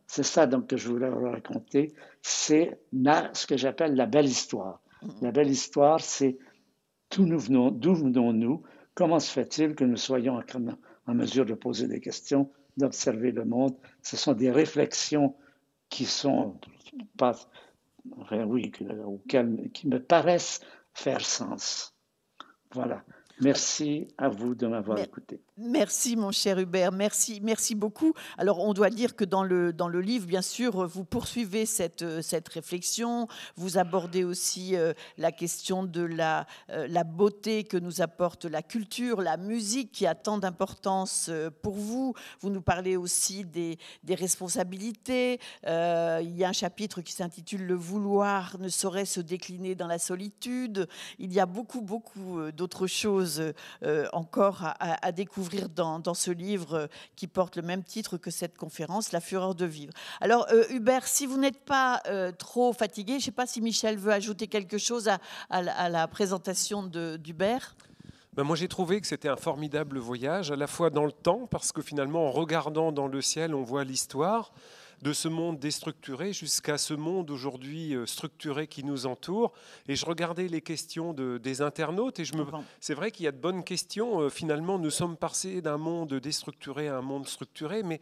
c'est ça donc que je voulais vous raconter. C'est ce que j'appelle la belle histoire. La belle histoire, c'est d'où venons-nous, comment se fait-il que nous soyons en mesure de poser des questions, d'observer le monde. Ce sont des réflexions qui sont pas, enfin, oui, qui me paraissent faire sens. Voilà. Merci à vous de m'avoir écouté. Merci, mon cher Hubert. Merci, merci beaucoup. Alors, on doit dire que dans le livre, bien sûr, vous poursuivez cette réflexion. Vous abordez aussi la question de la beauté que nous apporte la culture, la musique, qui a tant d'importance pour vous. Vous nous parlez aussi des responsabilités. Il y a un chapitre qui s'intitule « Le vouloir ne saurait se décliner dans la solitude ». Il y a beaucoup, beaucoup d'autres choses encore à découvrir dans ce livre qui porte le même titre que cette conférence, La fureur de vivre. Alors, Hubert, si vous n'êtes pas trop fatigué, je ne sais pas si Michel veut ajouter quelque chose à la présentation d'Hubert. Ben moi, j'ai trouvé que c'était un formidable voyage, à la fois dans le temps, parce que finalement, en regardant dans le ciel, on voit l'histoire de ce monde déstructuré jusqu'à ce monde aujourd'hui structuré qui nous entoure. Et je regardais les questions des internautes et c'est vrai qu'il y a de bonnes questions. Finalement, nous sommes passés d'un monde déstructuré à un monde structuré, mais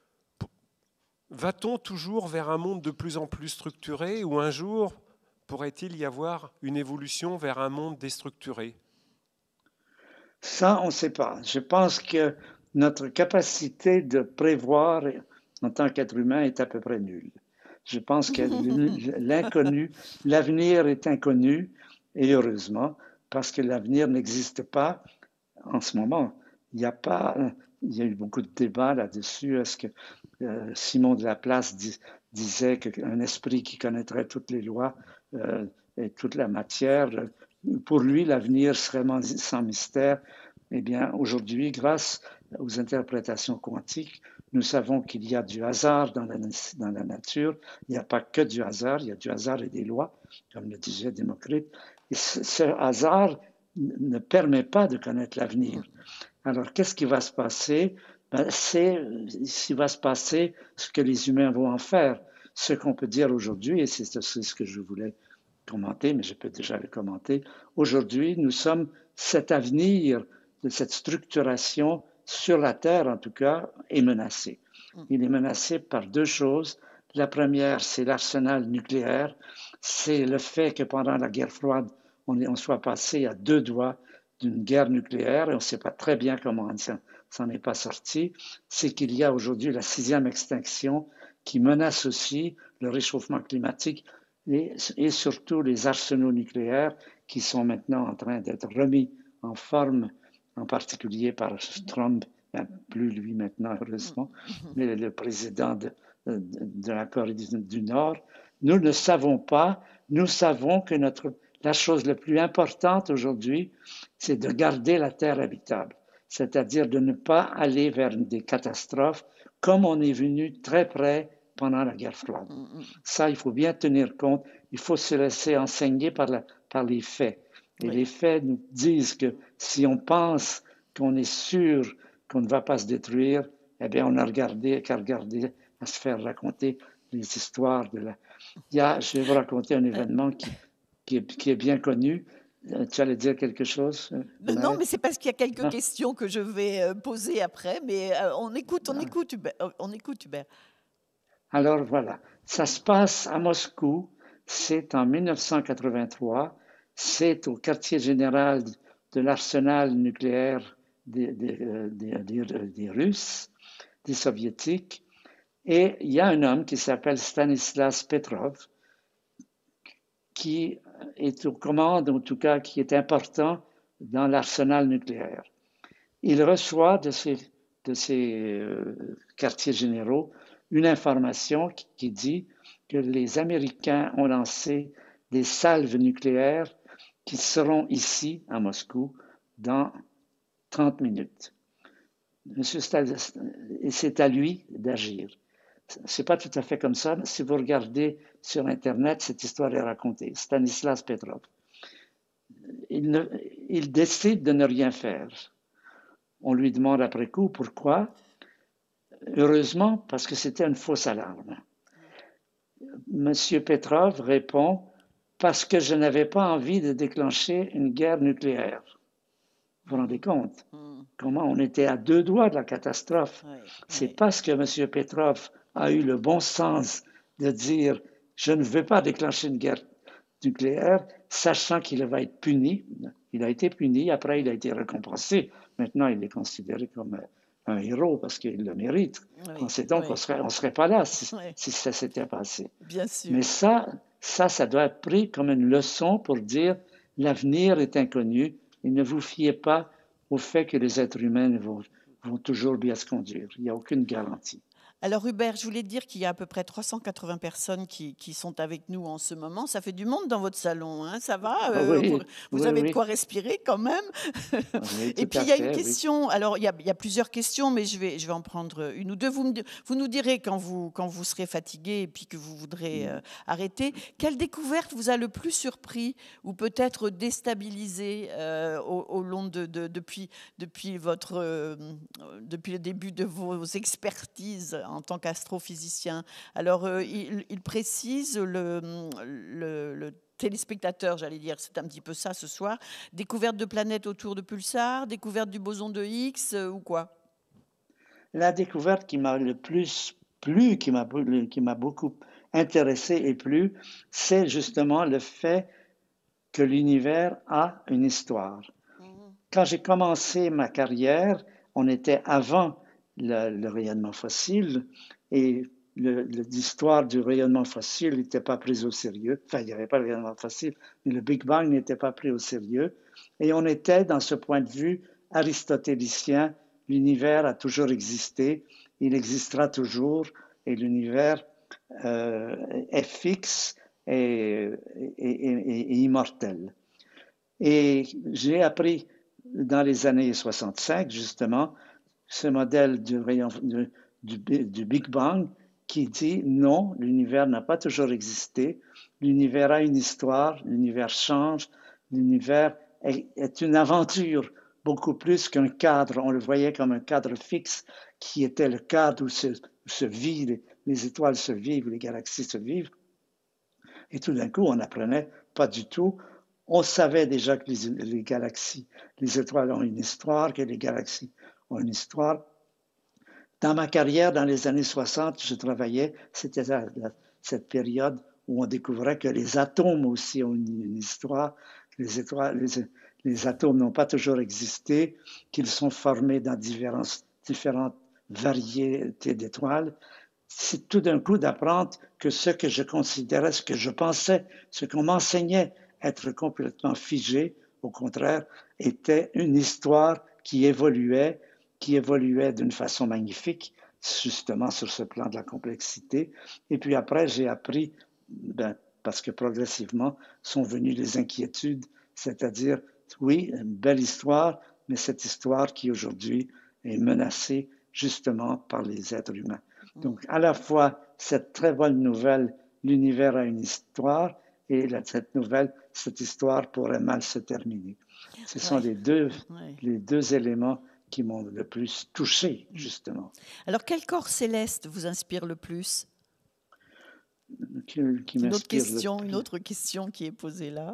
va-t-on toujours vers un monde de plus en plus structuré ou un jour pourrait-il y avoir une évolution vers un monde déstructuré ? Ça, on ne sait pas. Je pense que notre capacité de prévoir en tant qu'être humain est à peu près nulle. Je pense que l'inconnu, l'avenir est inconnu, et heureusement, parce que l'avenir n'existe pas en ce moment. Il y a eu beaucoup de débats là-dessus. Est-ce que Simon de Laplace disait qu'un esprit qui connaîtrait toutes les lois et toute la matière, pour lui, l'avenir serait sans mystère. Eh bien, aujourd'hui, grâce aux interprétations quantiques, nous savons qu'il y a du hasard dans la nature. Il n'y a pas que du hasard, il y a du hasard et des lois, comme le disait Démocrite. Et ce hasard ne permet pas de connaître l'avenir. Alors, qu'est-ce qui va se passer? Il va se passer ce que les humains vont en faire. Ce qu'on peut dire aujourd'hui, et c'est ce que je voulais commenter, mais je peux déjà le commenter. Aujourd'hui, nous sommes cet avenir de cette structuration sur la Terre, en tout cas, est menacé. Il est menacé par deux choses. La première, c'est l'arsenal nucléaire. C'est le fait que pendant la guerre froide, on soit passé à deux doigts d'une guerre nucléaire et on ne sait pas très bien comment on s'en est pas sorti. C'est qu'il y a aujourd'hui la 6e extinction qui menace aussi le réchauffement climatique et surtout les arsenaux nucléaires qui sont maintenant en train d'être remis en forme, en particulier par Trump, plus lui maintenant heureusement, mais le président de la Corée du Nord. Nous ne savons pas, nous savons que la chose la plus importante aujourd'hui, c'est de garder la Terre habitable, c'est-à-dire de ne pas aller vers des catastrophes comme on est venu très près pendant la guerre froide. Ça, il faut bien tenir compte, il faut se laisser enseigner par les faits. Et les faits nous disent que si on pense qu'on est sûr qu'on ne va pas se détruire, eh bien, on n'a qu'à regarder, à se faire raconter les histoires de je vais vous raconter un événement qui est bien connu. Tu allais dire quelque chose? Non, mais c'est parce qu'il y a quelques questions que je vais poser après, mais on écoute Hubert. Alors voilà, ça se passe à Moscou, c'est en 1983, c'est au quartier général de l'arsenal nucléaire des Russes, des Soviétiques, et il y a un homme qui s'appelle Stanislas Petrov, qui est aux commandes, en tout cas qui est important dans l'arsenal nucléaire. Il reçoit de ces quartiers généraux une information qui dit que les Américains ont lancé des salves nucléaires qui seront ici, à Moscou, dans 30 minutes. Monsieur Stanislas, et c'est à lui d'agir. Ce n'est pas tout à fait comme ça, mais si vous regardez sur Internet, cette histoire est racontée. Stanislas Petrov. Il décide de ne rien faire. On lui demande après coup pourquoi. heureusement, parce que c'était une fausse alarme. Monsieur Petrov répond parce que je n'avais pas envie de déclencher une guerre nucléaire. Vous vous rendez compte comment on était à 2 doigts de la catastrophe? C'est parce que M. Petrov a eu le bon sens de dire je ne veux pas déclencher une guerre nucléaire, sachant qu'il va être puni. Il a été puni, après il a été récompensé. Maintenant, il est considéré comme un héros parce qu'il le mérite. On sait donc qu'on ne serait pas là si ça s'était passé. Bien sûr. Mais ça doit être pris comme une leçon pour dire l'avenir est inconnu et ne vous fiez pas au fait que les êtres humains vont toujours bien se conduire. Il n'y a aucune garantie. Alors Hubert, je voulais dire qu'il y a à peu près 380 personnes qui sont avec nous en ce moment. Ça fait du monde dans votre salon, hein, ça va Vous avez de quoi respirer quand même. Oui, et puis il y a une question, alors il y a plusieurs questions, mais je vais en prendre une ou deux. Vous nous direz quand vous serez fatigué et puis que vous voudrez arrêter. Quelle découverte vous a le plus surpris ou peut-être déstabilisé au long depuis le début de vos expertises en tant qu'astrophysicien? Alors, il précise le téléspectateur, j'allais dire, c'est un petit peu ça ce soir. Découverte de planètes autour de pulsars, découverte du boson de Higgs ou quoi? La découverte qui m'a le plus plu, qui m'a beaucoup intéressé et plu, c'est justement le fait que l'univers a une histoire. Quand j'ai commencé ma carrière, on était avant le rayonnement fossile et l'histoire du rayonnement fossile n'était pas prise au sérieux. Enfin, il n'y avait pas le rayonnement fossile, mais le Big Bang n'était pas pris au sérieux. Et on était, dans ce point de vue aristotélicien, l'univers a toujours existé, il existera toujours, et l'univers est fixe et immortel. Et j'ai appris dans les années 65, justement, ce modèle du Big Bang qui dit non, l'univers n'a pas toujours existé, l'univers a une histoire, l'univers change, l'univers est une aventure beaucoup plus qu'un cadre. On le voyait comme un cadre fixe qui était le cadre où se vivent, les étoiles se vivent, les galaxies se vivent. Et tout d'un coup, on apprenait pas du tout. On savait déjà que les galaxies, les étoiles ont une histoire, que les galaxies ont une histoire. Dans ma carrière, dans les années 60, je travaillais, c'était cette période où on découvrait que les atomes aussi ont une histoire, que les atomes n'ont pas toujours existé, qu'ils sont formés dans différentes variétés d'étoiles. C'est tout d'un coup d'apprendre que ce que je considérais, ce que je pensais, ce qu'on m'enseignait être complètement figé, au contraire, était une histoire qui évoluait d'une façon magnifique, justement sur ce plan de la complexité. Et puis après, j'ai appris, parce que progressivement sont venues les inquiétudes, c'est-à-dire, oui, une belle histoire, mais cette histoire qui aujourd'hui est menacée justement par les êtres humains. Donc, à la fois, cette très bonne nouvelle, l'univers a une histoire, et cette histoire pourrait mal se terminer. Ce sont les deux éléments qui m'ont le plus touché, justement. Alors, quel corps céleste vous inspire le plus? Une autre question qui est posée là.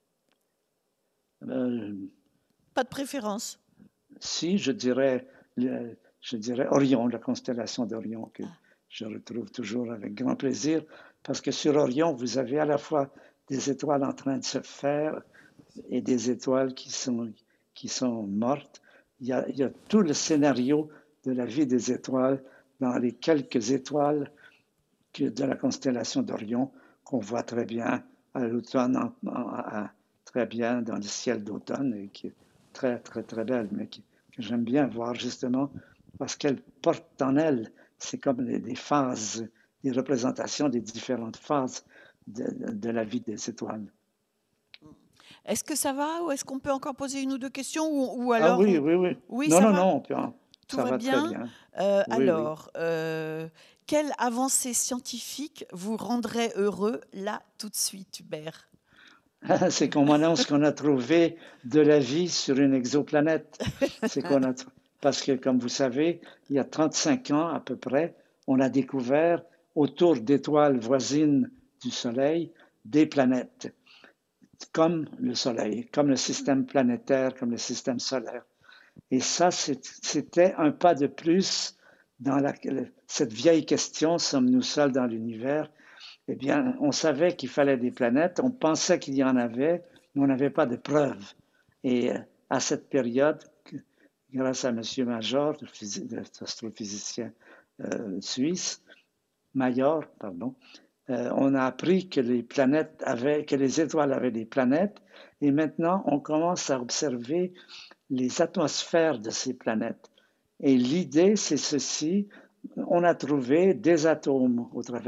Pas de préférence? Si, je dirais Orion, la constellation d'Orion, que je retrouve toujours avec grand plaisir, parce que sur Orion, vous avez à la fois des étoiles en train de se faire et des étoiles qui sont mortes. Il y a tout le scénario de la vie des étoiles dans les quelques étoiles de la constellation d'Orion qu'on voit très bien à l'automne, très bien dans le ciel d'automne, et qui est très, très, très belle, mais que j'aime bien voir justement parce qu'elle porte en elle, c'est comme des phases, des représentations des différentes phases de la vie des étoiles. Est-ce que ça va ou est-ce qu'on peut encore poser une ou deux questions ou alors oui. Non, tout ça va bien. Très bien. Alors, quelle avancée scientifique vous rendrait heureux là tout de suite, Hubert? C'est qu'on m'annonce qu'on a trouvé de la vie sur une exoplanète. C'est qu'on a parce que, comme vous savez, il y a 35 ans à peu près, on a découvert autour d'étoiles voisines du Soleil des planètes, comme le Soleil, comme le système planétaire, comme le système solaire. Et ça, c'était un pas de plus dans cette vieille question, sommes-nous seuls dans l'univers? Eh bien, on savait qu'il fallait des planètes, on pensait qu'il y en avait, mais on n'avait pas de preuves. Et à cette période, grâce à M. Major, l'astrophysicien suisse, Major, pardon, on a appris que que les étoiles avaient des planètes, et maintenant on commence à observer les atmosphères de ces planètes. Et l'idée, c'est ceci, on a trouvé des atomes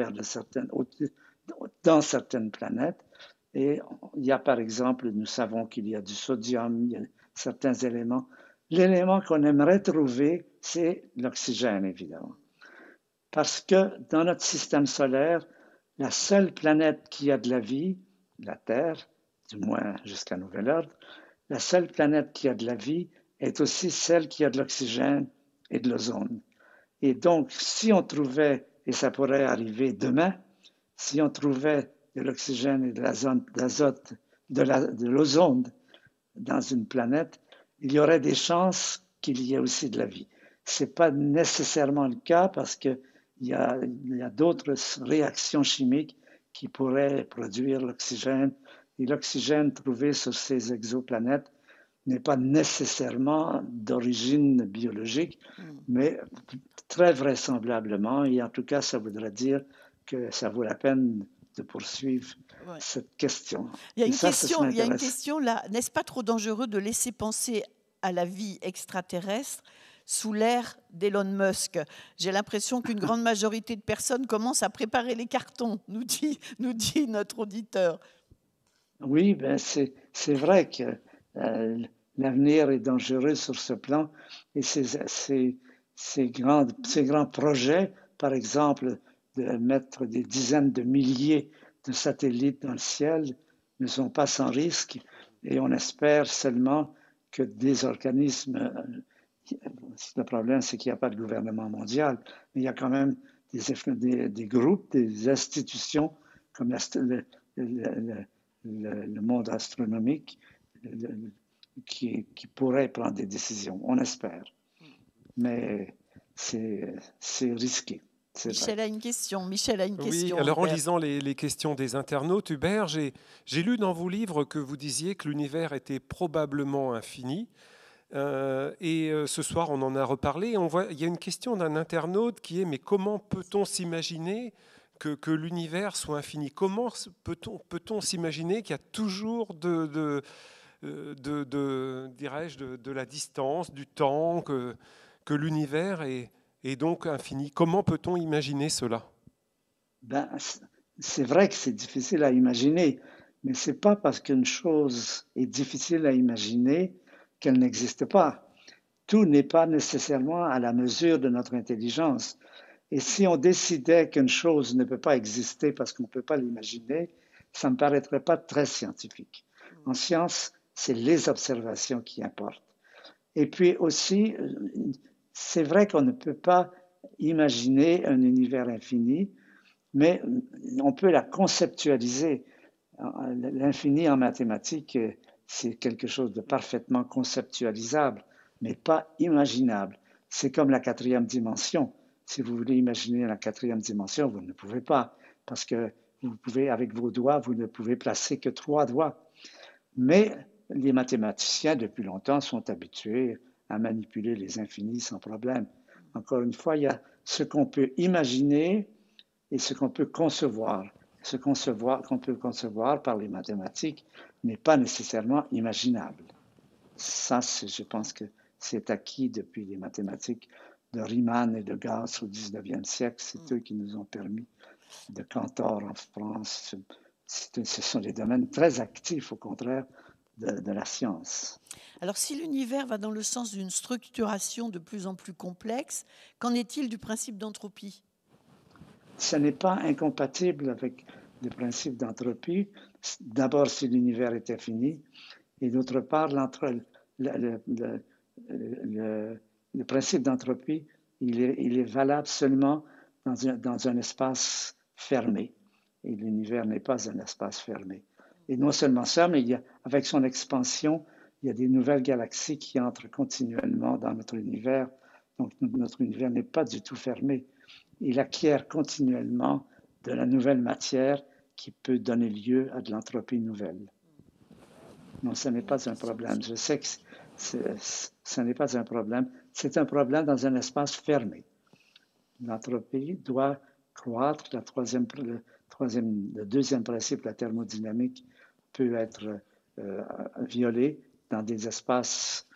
dans certaines planètes, et il y a par exemple, nous savons qu'il y a du sodium, il y a certains éléments. L'élément qu'on aimerait trouver, c'est l'oxygène, évidemment. Parce que dans notre système solaire, la seule planète qui a de la vie, la Terre, du moins jusqu'à nouvel ordre, la seule planète qui a de la vie est aussi celle qui a de l'oxygène et de l'ozone. Et donc, si on trouvait, et ça pourrait arriver demain, si on trouvait de l'oxygène et de l'azote, de l'ozone dans une planète, il y aurait des chances qu'il y ait aussi de la vie. Ce n'est pas nécessairement le cas parce qu'il y a d'autres réactions chimiques qui pourraient produire l'oxygène. Et l'oxygène trouvé sur ces exoplanètes n'est pas nécessairement d'origine biologique, mais très vraisemblablement, et en tout cas, ça voudrait dire que ça vaut la peine de poursuivre cette question. Il y a une question là. N'est-ce pas trop dangereux de laisser penser à la vie extraterrestre sous l'ère d'Elon Musk? J'ai l'impression qu'une grande majorité de personnes commencent à préparer les cartons, nous dit notre auditeur. Oui, ben c'est vrai que l'avenir est dangereux sur ce plan et ces grands projets, par exemple, de mettre des dizaines de milliers de satellites dans le ciel, ne sont pas sans risque et on espère seulement que des organismes, le problème c'est qu'il n'y a pas de gouvernement mondial, mais il y a quand même des groupes, des institutions comme le monde astronomique qui pourrait prendre des décisions, on espère. Mais c'est risqué. Michel a une question. Oui, alors en lisant les questions des internautes, Hubert, j'ai lu dans vos livres que vous disiez que l'univers était probablement infini. Ce soir, on en a reparlé. Il y a une question d'un internaute qui est « Mais comment peut-on s'imaginer que l'univers soit infini? Comment peut-on s'imaginer qu'il y a toujours de la distance, du temps, que l'univers est donc infini? Comment peut-on imaginer cela? Ben, c'est vrai que c'est difficile à imaginer, mais ce n'est pas parce qu'une chose est difficile à imaginer qu'elle n'existe pas. Tout n'est pas nécessairement à la mesure de notre intelligence. Et si on décidait qu'une chose ne peut pas exister parce qu'on ne peut pas l'imaginer, ça ne me paraîtrait pas très scientifique. En science, c'est les observations qui importent. Et puis aussi, c'est vrai qu'on ne peut pas imaginer un univers infini, mais on peut la conceptualiser. L'infini en mathématiques, c'est quelque chose de parfaitement conceptualisable, mais pas imaginable. C'est comme la quatrième dimension. Si vous voulez imaginer la quatrième dimension, vous ne pouvez pas, parce que vous pouvez, avec vos doigts, vous ne pouvez placer que 3 doigts. Mais les mathématiciens, depuis longtemps, sont habitués à manipuler les infinis sans problème. Encore une fois, il y a ce qu'on peut imaginer et ce qu'on peut concevoir. Ce qu'on peut concevoir par les mathématiques n'est pas nécessairement imaginable. Ça, je pense que c'est acquis depuis les mathématiques de Riemann et de Gauss au XIXe siècle. C'est eux qui nous ont permis, de Cantor en France. Ce sont des domaines très actifs, au contraire, de la science. Alors, si l'univers va dans le sens d'une structuration de plus en plus complexe, qu'en est-il du principe d'entropie? Ce n'est pas incompatible avec le principe d'entropie. D'abord, si l'univers était fini, et d'autre part, le principe d'entropie, il est valable seulement dans un espace fermé. Et l'univers n'est pas un espace fermé. Et non seulement ça, mais avec son expansion, il y a des nouvelles galaxies qui entrent continuellement dans notre univers. Donc notre univers n'est pas du tout fermé. Il acquiert continuellement de la nouvelle matière qui peut donner lieu à de l'entropie nouvelle. Non, ce n'est pas un problème. Je sais que ce n'est pas un problème. C'est un problème dans un espace fermé. L'entropie doit croître. Le deuxième principe, la thermodynamique, peut être violé dans des espaces,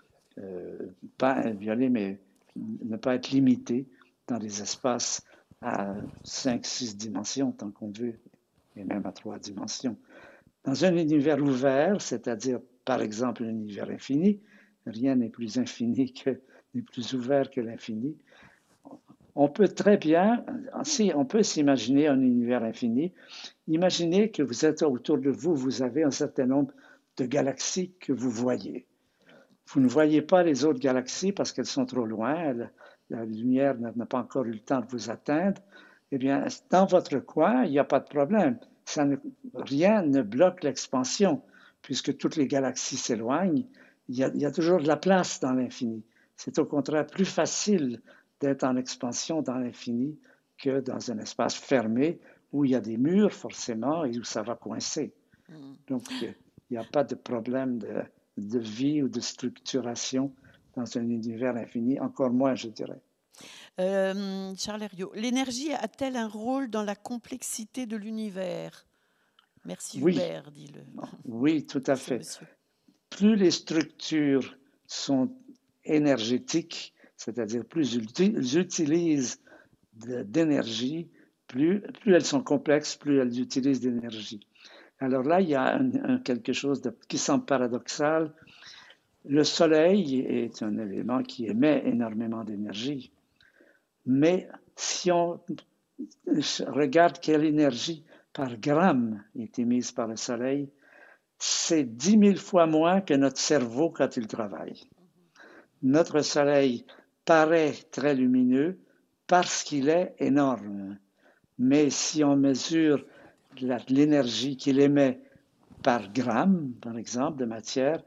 pas violé, mais ne pas être limité dans des espaces à 5-6 dimensions, tant qu'on veut, et même à 3 dimensions. Dans un univers ouvert, c'est-à-dire par exemple un univers infini, rien n'est plus infini n'est plus ouvert que l'infini. On peut très bien, on peut s'imaginer un univers infini. Imaginez que vous êtes autour de vous, vous avez un certain nombre de galaxies que vous voyez. Vous ne voyez pas les autres galaxies parce qu'elles sont trop loin, la lumière n'a pas encore eu le temps de vous atteindre. Eh bien, dans votre coin, il n'y a pas de problème. Rien ne bloque l'expansion, puisque toutes les galaxies s'éloignent. Il y a toujours de la place dans l'infini. C'est au contraire plus facile d'être en expansion dans l'infini que dans un espace fermé où il y a des murs forcément et où ça va coincer. Donc, il n'y a pas de problème de vie ou de structuration dans un univers infini, encore moins, je dirais. Charles Herriot, l'énergie a-t-elle un rôle dans la complexité de l'univers? Merci Oui. Hubert, dit-le. Oui, tout à fait. Plus les structures sont énergétiques, c'est-à-dire plus ils utilisent d'énergie, plus elles sont complexes, plus elles utilisent d'énergie. Alors là, il y a quelque chose qui semble paradoxal. Le Soleil est un élément qui émet énormément d'énergie, mais si on regarde quelle énergie par gramme est émise par le Soleil, c'est 10 000 fois moins que notre cerveau quand il travaille. Notre Soleil paraît très lumineux parce qu'il est énorme. Mais si on mesure l'énergie qu'il émet par gramme, par exemple, de matière,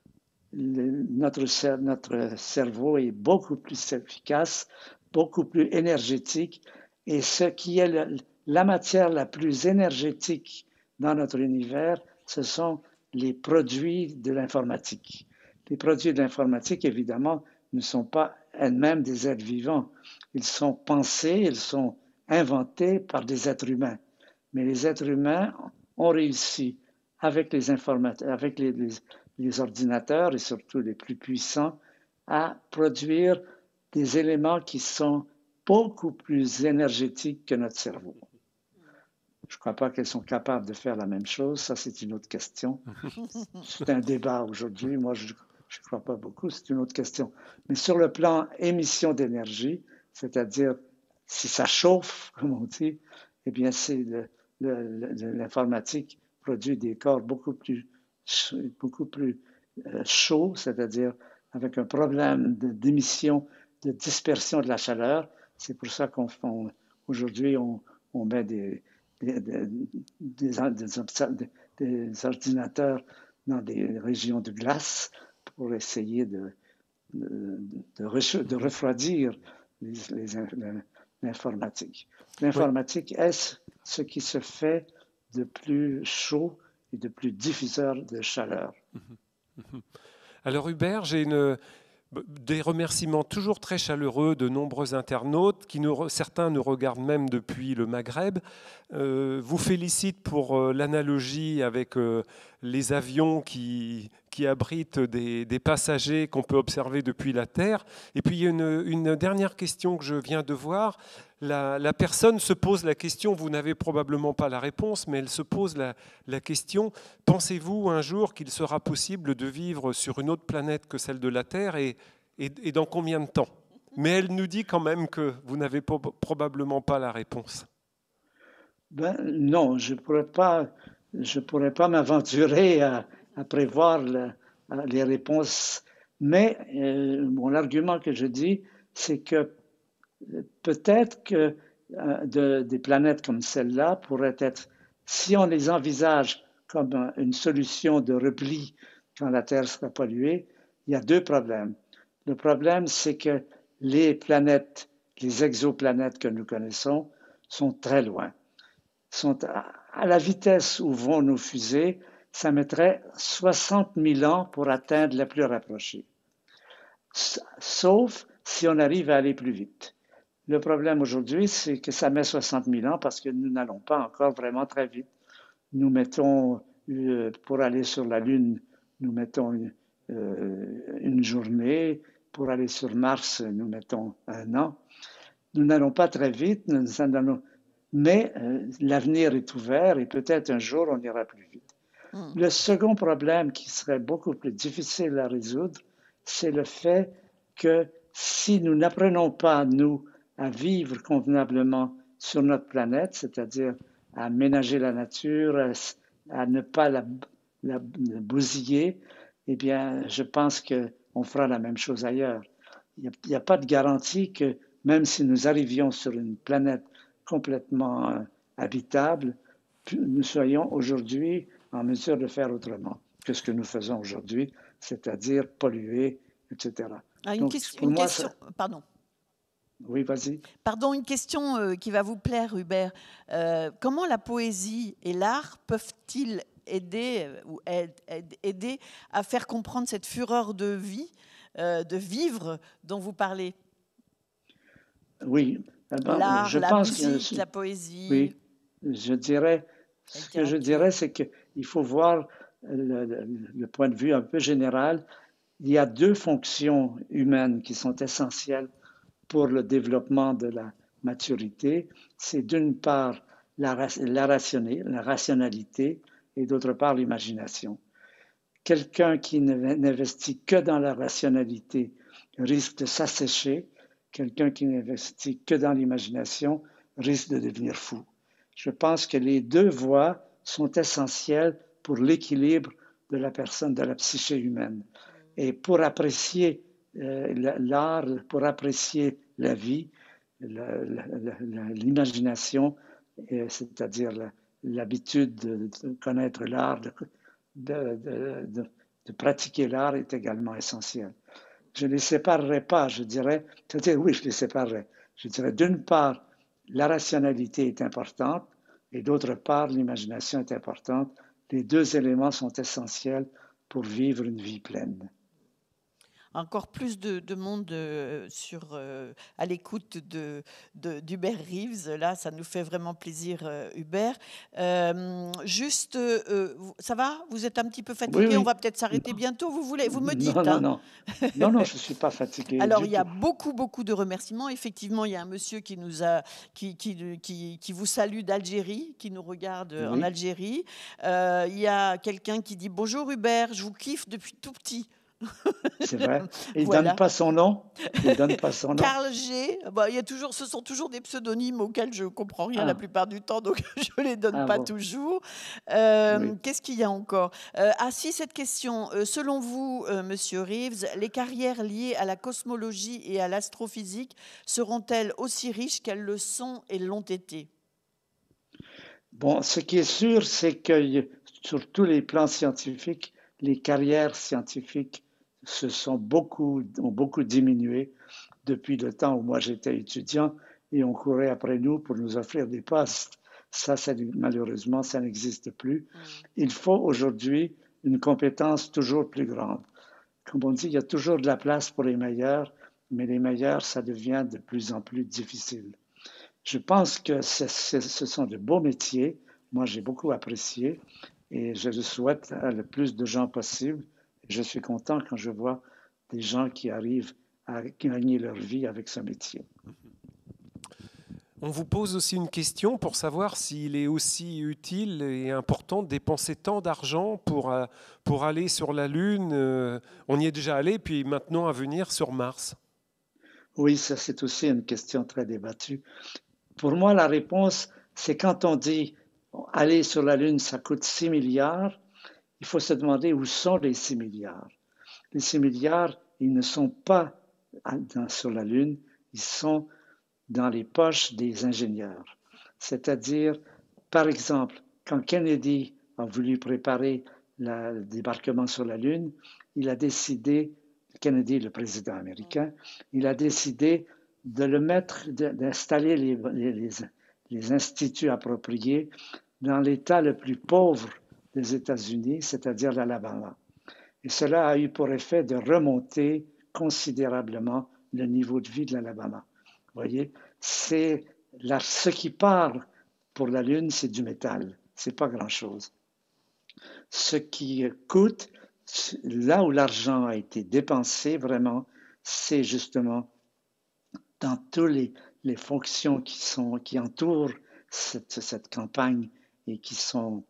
notre cerveau est beaucoup plus efficace, beaucoup plus énergétique. Et ce qui est la matière la plus énergétique dans notre univers, ce sont les produits de l'informatique. Les produits de l'informatique, évidemment, ne sont pas elles-mêmes des êtres vivants. Ils sont pensés, ils sont inventés par des êtres humains. Mais les êtres humains ont réussi, avec les ordinateurs, et surtout les plus puissants, à produire des éléments qui sont beaucoup plus énergétiques que notre cerveau. Je ne crois pas qu'elles sont capables de faire la même chose. Ça, c'est une autre question. C'est un débat aujourd'hui. Moi, je ne crois pas beaucoup. C'est une autre question. Mais sur le plan émission d'énergie, c'est-à-dire si ça chauffe, comme on dit, eh bien, c'est l'informatique produit des corps beaucoup plus chauds, c'est-à-dire avec un problème d'émission, de dispersion de la chaleur. C'est pour ça qu'aujourd'hui, on met des ordinateurs dans des régions de glace pour essayer de refroidir l'informatique. L'informatique est ce qui se fait de plus chaud et de plus diffuseur de chaleur. Alors Hubert, j'ai des remerciements toujours très chaleureux de nombreux internautes, certains nous regardent même depuis le Maghreb, vous félicitent pour l'analogie avec les avions qui abritent des passagers qu'on peut observer depuis la Terre. Et puis il y a une dernière question que je viens de voir. La personne se pose la question, vous n'avez probablement pas la réponse, mais elle se pose la question, pensez-vous un jour qu'il sera possible de vivre sur une autre planète que celle de la Terre et dans combien de temps? Mais elle nous dit quand même que vous n'avez probablement pas la réponse. Non, je pourrais pas m'aventurer à prévoir les réponses. Mais l'argument que je dis, c'est que peut-être que des planètes comme celle-là pourraient être, si on les envisage comme une solution de repli quand la Terre sera polluée, il y a deux problèmes. Le problème, c'est que les planètes, les exoplanètes que nous connaissons, sont très loin. Sont à la vitesse où vont nos fusées, ça mettrait 60 000 ans pour atteindre la plus rapprochée. Sauf si on arrive à aller plus vite. Le problème aujourd'hui, c'est que ça met 60 000 ans parce que nous n'allons pas encore vraiment très vite. Nous mettons, pour aller sur la Lune, nous mettons une journée. Pour aller sur Mars, nous mettons 1 an. Nous n'allons pas très vite, mais l'avenir est ouvert et peut-être un jour on ira plus vite. Le second problème qui serait beaucoup plus difficile à résoudre, c'est le fait que si nous n'apprenons pas, nous, à vivre convenablement sur notre planète, c'est-à-dire à ménager la nature, à ne pas la bousiller, eh bien, je pense qu'on fera la même chose ailleurs. Il n'y a pas de garantie que même si nous arrivions sur une planète complètement habitable, nous soyons aujourd'hui en mesure de faire autrement que ce que nous faisons aujourd'hui, c'est-à-dire polluer, etc. Une question, pardon. Oui, vas-y. Pardon, une question qui va vous plaire, Hubert. Comment la poésie et l'art peuvent-ils aider à faire comprendre cette fureur de vie, de vivre dont vous parlez? Oui. L'art, la musique, la poésie. Oui, je dirais, ce que je dirais, c'est qu'il faut voir le point de vue un peu général. Il y a deux fonctions humaines qui sont essentielles pour le développement de la maturité. C'est d'une part la rationalité et d'autre part l'imagination. Quelqu'un qui n'investit que dans la rationalité risque de s'assécher. Quelqu'un qui n'investit que dans l'imagination risque de devenir fou. Je pense que les deux voies sont essentielles pour l'équilibre de la personne, de la psyché humaine. Et pour apprécier l'art, pour apprécier la vie, l'imagination, c'est-à-dire l'habitude de connaître l'art, de pratiquer l'art est également essentielle. Je ne les séparerai pas, je dirais, c'est-à-dire oui, je les séparerai. Je dirais d'une part, la rationalité est importante et d'autre part, l'imagination est importante. Les deux éléments sont essentiels pour vivre une vie pleine. Encore plus de monde à l'écoute d'Hubert Reeves. Là, ça nous fait vraiment plaisir, Hubert. Juste, ça va? Vous êtes un petit peu fatigué? Oui. On va peut-être s'arrêter bientôt. Vous me dites. Non, je ne suis pas fatigué. Alors, il y a beaucoup de remerciements. Effectivement, il y a un monsieur qui vous salue d'Algérie, qui nous regarde en Algérie. Il y a quelqu'un qui dit « Bonjour Hubert, je vous kiffe depuis tout petit ». C'est vrai. Il ne donne pas son nom. Carl G. Ce sont toujours des pseudonymes auxquels je ne comprends rien la plupart du temps, donc je ne les donne pas toujours. Qu'est-ce qu'il y a encore? Si, cette question. Selon vous, Monsieur Reeves, les carrières liées à la cosmologie et à l'astrophysique seront-elles aussi riches qu'elles le sont et l'ont été? Bon, ce qui est sûr, c'est que sur tous les plans scientifiques, les carrières scientifiques ont beaucoup diminué depuis le temps où moi j'étais étudiant et on courait après nous pour nous offrir des postes. Ça malheureusement, ça n'existe plus. Il faut aujourd'hui une compétence toujours plus grande. Comme on dit, il y a toujours de la place pour les meilleurs, mais les meilleurs, ça devient de plus en plus difficile. Je pense que ce sont de beaux métiers. Moi, j'ai beaucoup apprécié et je le souhaite à le plus de gens possible. Je suis content quand je vois des gens qui arrivent à gagner leur vie avec ce métier. On vous pose aussi une question pour savoir s'il est aussi utile et important de dépenser tant d'argent pour aller sur la Lune. On y est déjà allé, puis maintenant à venir sur Mars. Oui, ça c'est aussi une question très débattue. Pour moi, la réponse, c'est quand on dit aller sur la Lune, ça coûte 6 milliards. Il faut se demander où sont les 6 milliards. Les 6 milliards, ils ne sont pas sur la Lune, ils sont dans les poches des ingénieurs. C'est-à-dire, par exemple, quand Kennedy a voulu préparer le débarquement sur la Lune, il a décidé, Kennedy, le président américain, il a décidé de le mettre, d'installer les instituts appropriés dans l'État le plus pauvre des États-Unis, c'est-à-dire l'Alabama. Et cela a eu pour effet de remonter considérablement le niveau de vie de l'Alabama. Vous voyez, ce qui part pour la Lune, c'est du métal. C'est pas grand-chose. Ce qui coûte, là où l'argent a été dépensé vraiment, c'est justement dans toutes les fonctions qui entourent cette campagne et qui sont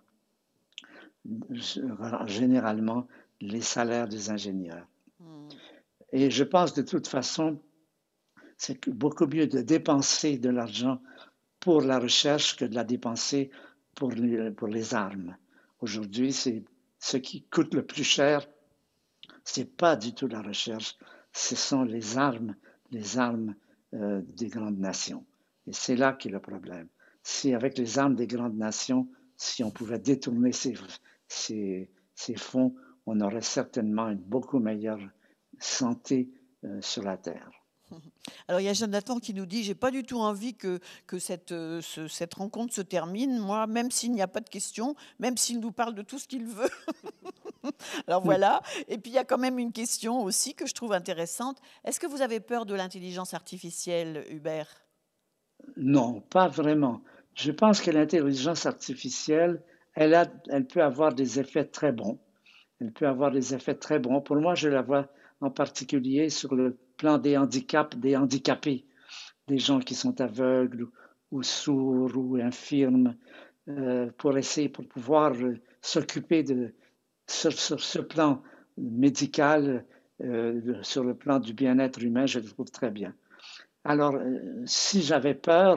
généralement les salaires des ingénieurs. Et je pense de toute façon, c'est beaucoup mieux de dépenser de l'argent pour la recherche que de la dépenser pour les armes. Aujourd'hui, ce qui coûte le plus cher, c'est pas du tout la recherche, ce sont les armes des grandes nations. Et c'est là qu'est le problème. Si avec les armes des grandes nations, si on pouvait détourner ces fonds, on aurait certainement une beaucoup meilleure santé sur la Terre. Alors, il y a Jonathan qui nous dit « J'ai pas du tout envie que cette rencontre se termine, moi, même s'il n'y a pas de questions, même s'il nous parle de tout ce qu'il veut. » Alors voilà. Et puis, il y a quand même une question aussi que je trouve intéressante. Est-ce que vous avez peur de l'intelligence artificielle, Hubert? Non, pas vraiment. Je pense que l'intelligence artificielle, elle peut avoir des effets très bons. Elle peut avoir des effets très bons. Pour moi, je la vois en particulier sur le plan des handicaps, des handicapés, des gens qui sont aveugles ou sourds ou infirmes, pour pouvoir s'occuper sur ce plan médical, sur le plan du bien-être humain, je le trouve très bien. Alors, si j'avais peur,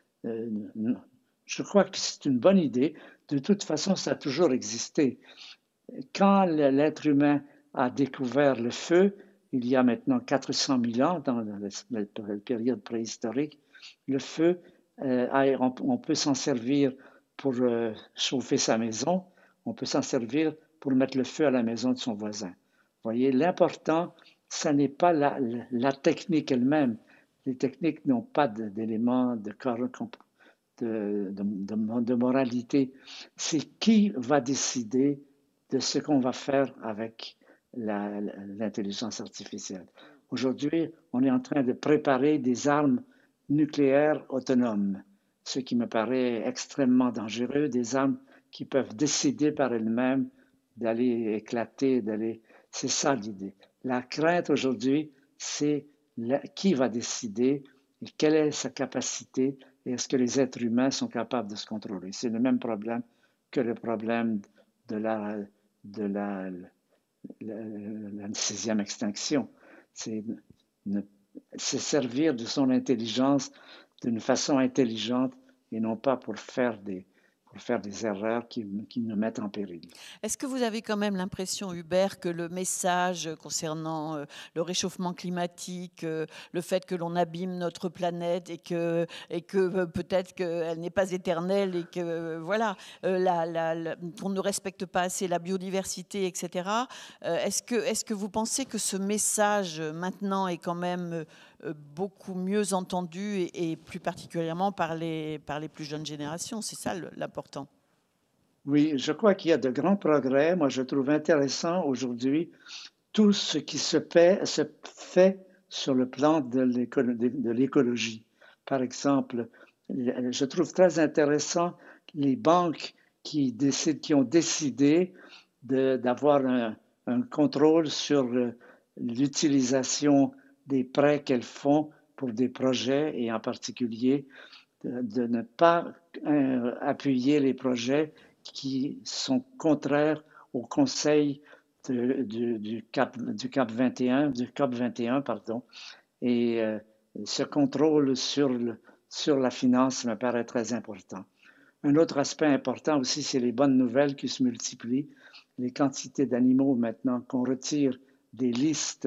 je crois que c'est une bonne idée. De toute façon, ça a toujours existé. Quand l'être humain a découvert le feu, il y a maintenant 400 000 ans, dans la période préhistorique, le feu, on peut s'en servir pour chauffer sa maison, on peut s'en servir pour mettre le feu à la maison de son voisin. Vous voyez, l'important, ce n'est pas la technique elle-même. Les techniques n'ont pas d'éléments de moralité. C'est qui va décider de ce qu'on va faire avec l'intelligence artificielle. Aujourd'hui, on est en train de préparer des armes nucléaires autonomes, ce qui me paraît extrêmement dangereux, des armes qui peuvent décider par elles-mêmes d'aller éclater, C'est ça l'idée. La crainte aujourd'hui, c'est qui va décider et quelle est sa capacité et est-ce que les êtres humains sont capables de se contrôler. C'est le même problème que le problème de la sixième extinction. C'est servir de son intelligence d'une façon intelligente et non pas pour faire des erreurs qui nous mettent en péril. Est-ce que vous avez quand même l'impression, Hubert, que le message concernant le réchauffement climatique, le fait que l'on abîme notre planète et que peut-être qu'elle n'est pas éternelle et que voilà, qu'on ne respecte pas assez la biodiversité, etc. Est-ce que vous pensez que ce message maintenant est quand même beaucoup mieux entendu et plus particulièrement par les plus jeunes générations? C'est ça l'important. Oui, je crois qu'il y a de grands progrès. Moi, je trouve intéressant aujourd'hui tout ce qui se fait sur le plan de l'écologie. Par exemple, je trouve très intéressant les banques qui ont décidé d'avoir un contrôle sur l'utilisation des prêts qu'elles font pour des projets et en particulier de ne pas appuyer les projets qui sont contraires au conseil du COP 21, pardon. Et ce contrôle sur la finance me paraît très important. Un autre aspect important aussi, c'est les bonnes nouvelles qui se multiplient. Les quantités d'animaux maintenant qu'on retire des listes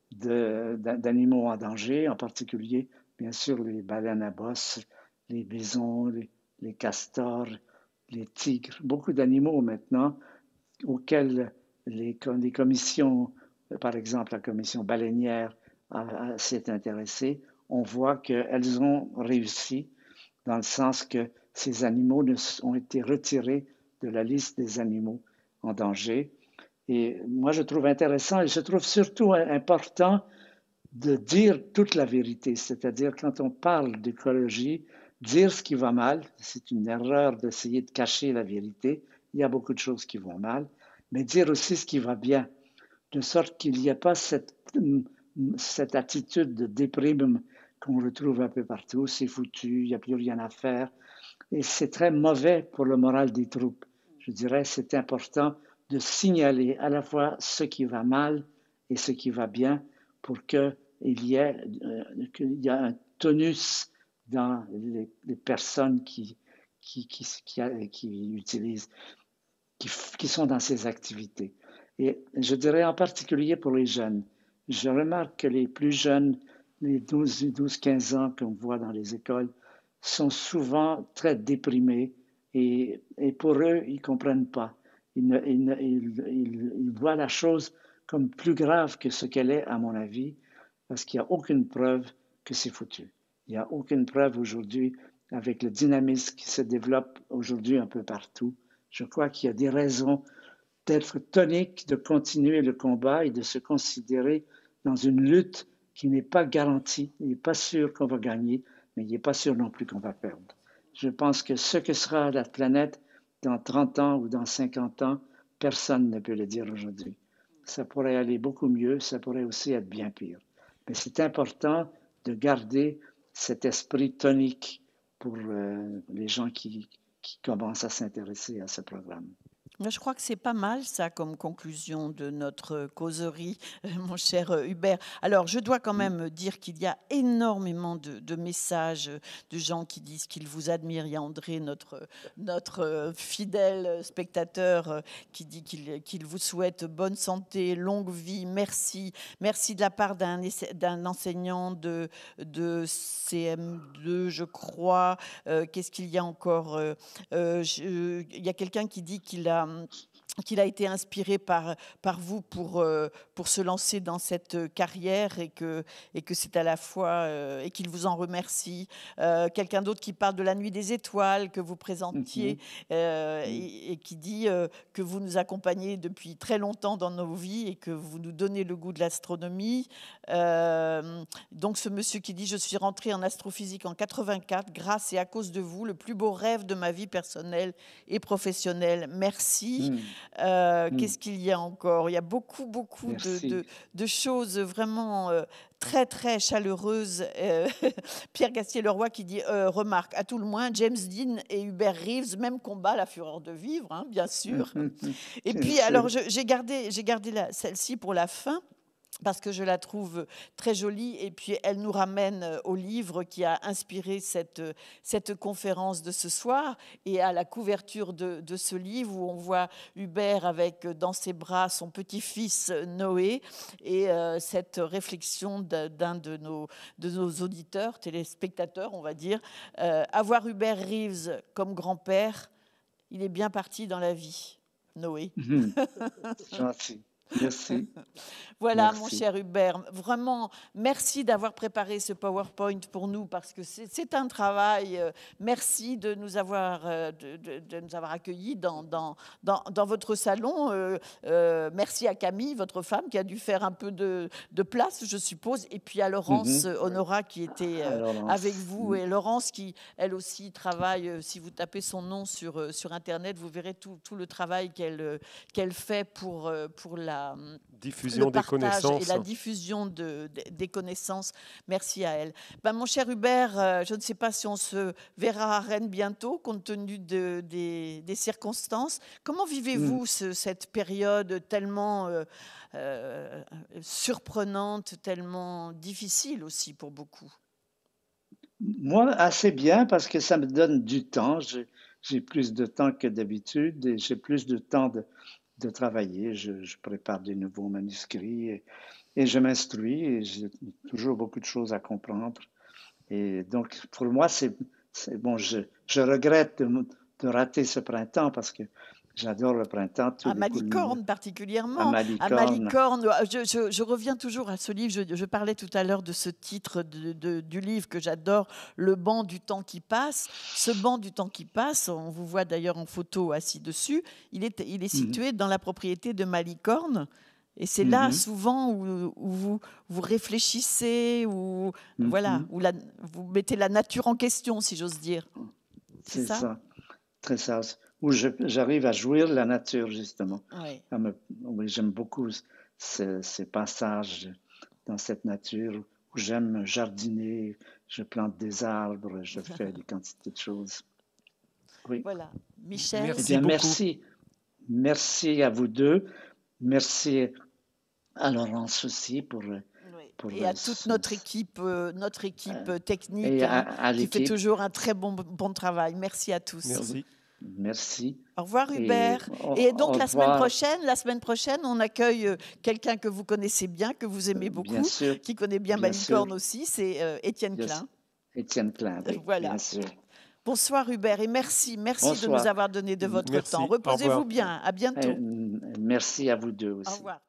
d'animaux en danger, en particulier, bien sûr, les baleines à bosse, les bisons, les castors, les tigres, beaucoup d'animaux maintenant auxquels les commissions, par exemple la commission baleinière, s'est intéressée. On voit qu'elles ont réussi dans le sens que ces animaux ont été retirés de la liste des animaux en danger. Et moi, je trouve intéressant et je trouve surtout important de dire toute la vérité, c'est-à-dire quand on parle d'écologie, dire ce qui va mal, c'est une erreur d'essayer de cacher la vérité, il y a beaucoup de choses qui vont mal, mais dire aussi ce qui va bien, de sorte qu'il n'y ait pas cette attitude de déprime qu'on retrouve un peu partout, c'est foutu, il n'y a plus rien à faire, et c'est très mauvais pour le moral des troupes. Je dirais c'est important de signaler à la fois ce qui va mal et ce qui va bien pour qu'il y ait un tonus dans les personnes qui utilisent, qui sont dans ces activités. Et je dirais en particulier pour les jeunes. Je remarque que les plus jeunes, les 12-15 ans qu'on voit dans les écoles, sont souvent très déprimés et pour eux, ils ne comprennent pas. Ils voient la chose comme plus grave que ce qu'elle est, à mon avis, parce qu'il n'y a aucune preuve que c'est foutu. Il n'y a aucune preuve aujourd'hui avec le dynamisme qui se développe aujourd'hui un peu partout. Je crois qu'il y a des raisons d'être tonique, de continuer le combat et de se considérer dans une lutte qui n'est pas garantie. Il n'est pas sûr qu'on va gagner, mais il n'est pas sûr non plus qu'on va perdre. Je pense que ce que sera la planète dans 30 ans ou dans 50 ans, personne ne peut le dire aujourd'hui. Ça pourrait aller beaucoup mieux, ça pourrait aussi être bien pire. Mais c'est important de garder cet esprit tonique pour les gens qui commencent à s'intéresser à ce programme. Je crois que c'est pas mal ça comme conclusion de notre causerie, mon cher Hubert. Alors, je dois quand même dire qu'il y a énormément de messages de gens qui disent qu'ils vous admirent. Il y a André, notre fidèle spectateur, qui dit qu'il vous souhaite bonne santé, longue vie, merci. Merci de la part d'un enseignant de CM2, je crois. Qu'est-ce qu'il y a encore il y a quelqu'un qui dit qu'il a été inspiré par vous pour se lancer dans cette carrière et que c'est à la fois et qu'il vous en remercie. Quelqu'un d'autre qui parle de la Nuit des Étoiles que vous présentiez et qui dit que vous nous accompagnez depuis très longtemps dans nos vies et que vous nous donnez le goût de l'astronomie. Donc ce monsieur qui dit « Je suis rentré en astrophysique en 84 grâce et à cause de vous, le plus beau rêve de ma vie personnelle et professionnelle. Merci. » Qu'est-ce qu'il y a encore? Il y a beaucoup de choses vraiment très, très chaleureuses. Pierre Gastier-Leroy qui dit remarque, à tout le moins, James Dean et Hubert Reeves, même combat, la fureur de vivre, hein, bien sûr. Et puis, alors, j'ai gardé celle-ci pour la fin, parce que je la trouve très jolie et puis elle nous ramène au livre qui a inspiré cette conférence de ce soir et à la couverture de ce livre où on voit Hubert avec dans ses bras son petit-fils Noé et cette réflexion d'un de nos auditeurs, téléspectateurs on va dire, avoir Hubert Reeves comme grand-père, il est bien parti dans la vie, Noé. Gentil. Merci. Voilà, merci. mon cher Hubert, vraiment, merci d'avoir préparé ce PowerPoint pour nous parce que c'est un travail. Merci de nous avoir accueillis dans votre salon. Merci à Camille, votre femme, qui a dû faire un peu de place, je suppose. Et puis à Laurence Honora qui était avec vous. Et Laurence qui, elle aussi, travaille. Si vous tapez son nom sur Internet, vous verrez tout le travail qu'elle fait pour la diffusion des connaissances. Et la diffusion des connaissances. Merci à elle. Mon cher Hubert, je ne sais pas si on se verra à Rennes bientôt, compte tenu des circonstances. Comment vivez-vous cette période tellement surprenante, tellement difficile aussi pour beaucoup? Moi, assez bien, parce que ça me donne du temps. J'ai plus de temps que d'habitude et j'ai plus de temps de travailler. Je prépare des nouveaux manuscrits Et je m'instruis et j'ai toujours beaucoup de choses à comprendre. Et donc, pour moi, c'est bon, je regrette de rater ce printemps parce que j'adore le printemps. À Malicorne particulièrement. À Malicorne, je reviens toujours à ce livre. Je parlais tout à l'heure de ce titre du livre que j'adore, Le banc du temps qui passe. Ce banc du temps qui passe, on vous voit d'ailleurs en photo assis dessus, il est situé dans la propriété de Malicorne. Et c'est là souvent où vous réfléchissez, voilà, où vous mettez la nature en question, si j'ose dire. C'est ça, très ça. Où j'arrive à jouir la nature, justement. Oui. Oui, j'aime beaucoup ces passages dans cette nature où j'aime jardiner, je plante des arbres, je fais des quantités de choses. Oui. Voilà. Michel. Merci beaucoup. Merci. Merci à vous deux. Merci à Laurence aussi pour et à toute notre équipe technique qui fait toujours un très bon travail. Merci à tous. Merci. Au revoir Hubert. Et donc la semaine prochaine, on accueille quelqu'un que vous connaissez bien, que vous aimez beaucoup, qui connaît bien Malicorne aussi, c'est Étienne Klein. Étienne Klein, oui, voilà. Bien sûr. Bonsoir Hubert et merci de nous avoir donné de votre temps. Reposez-vous bien. À bientôt. Merci à vous deux aussi. Au revoir.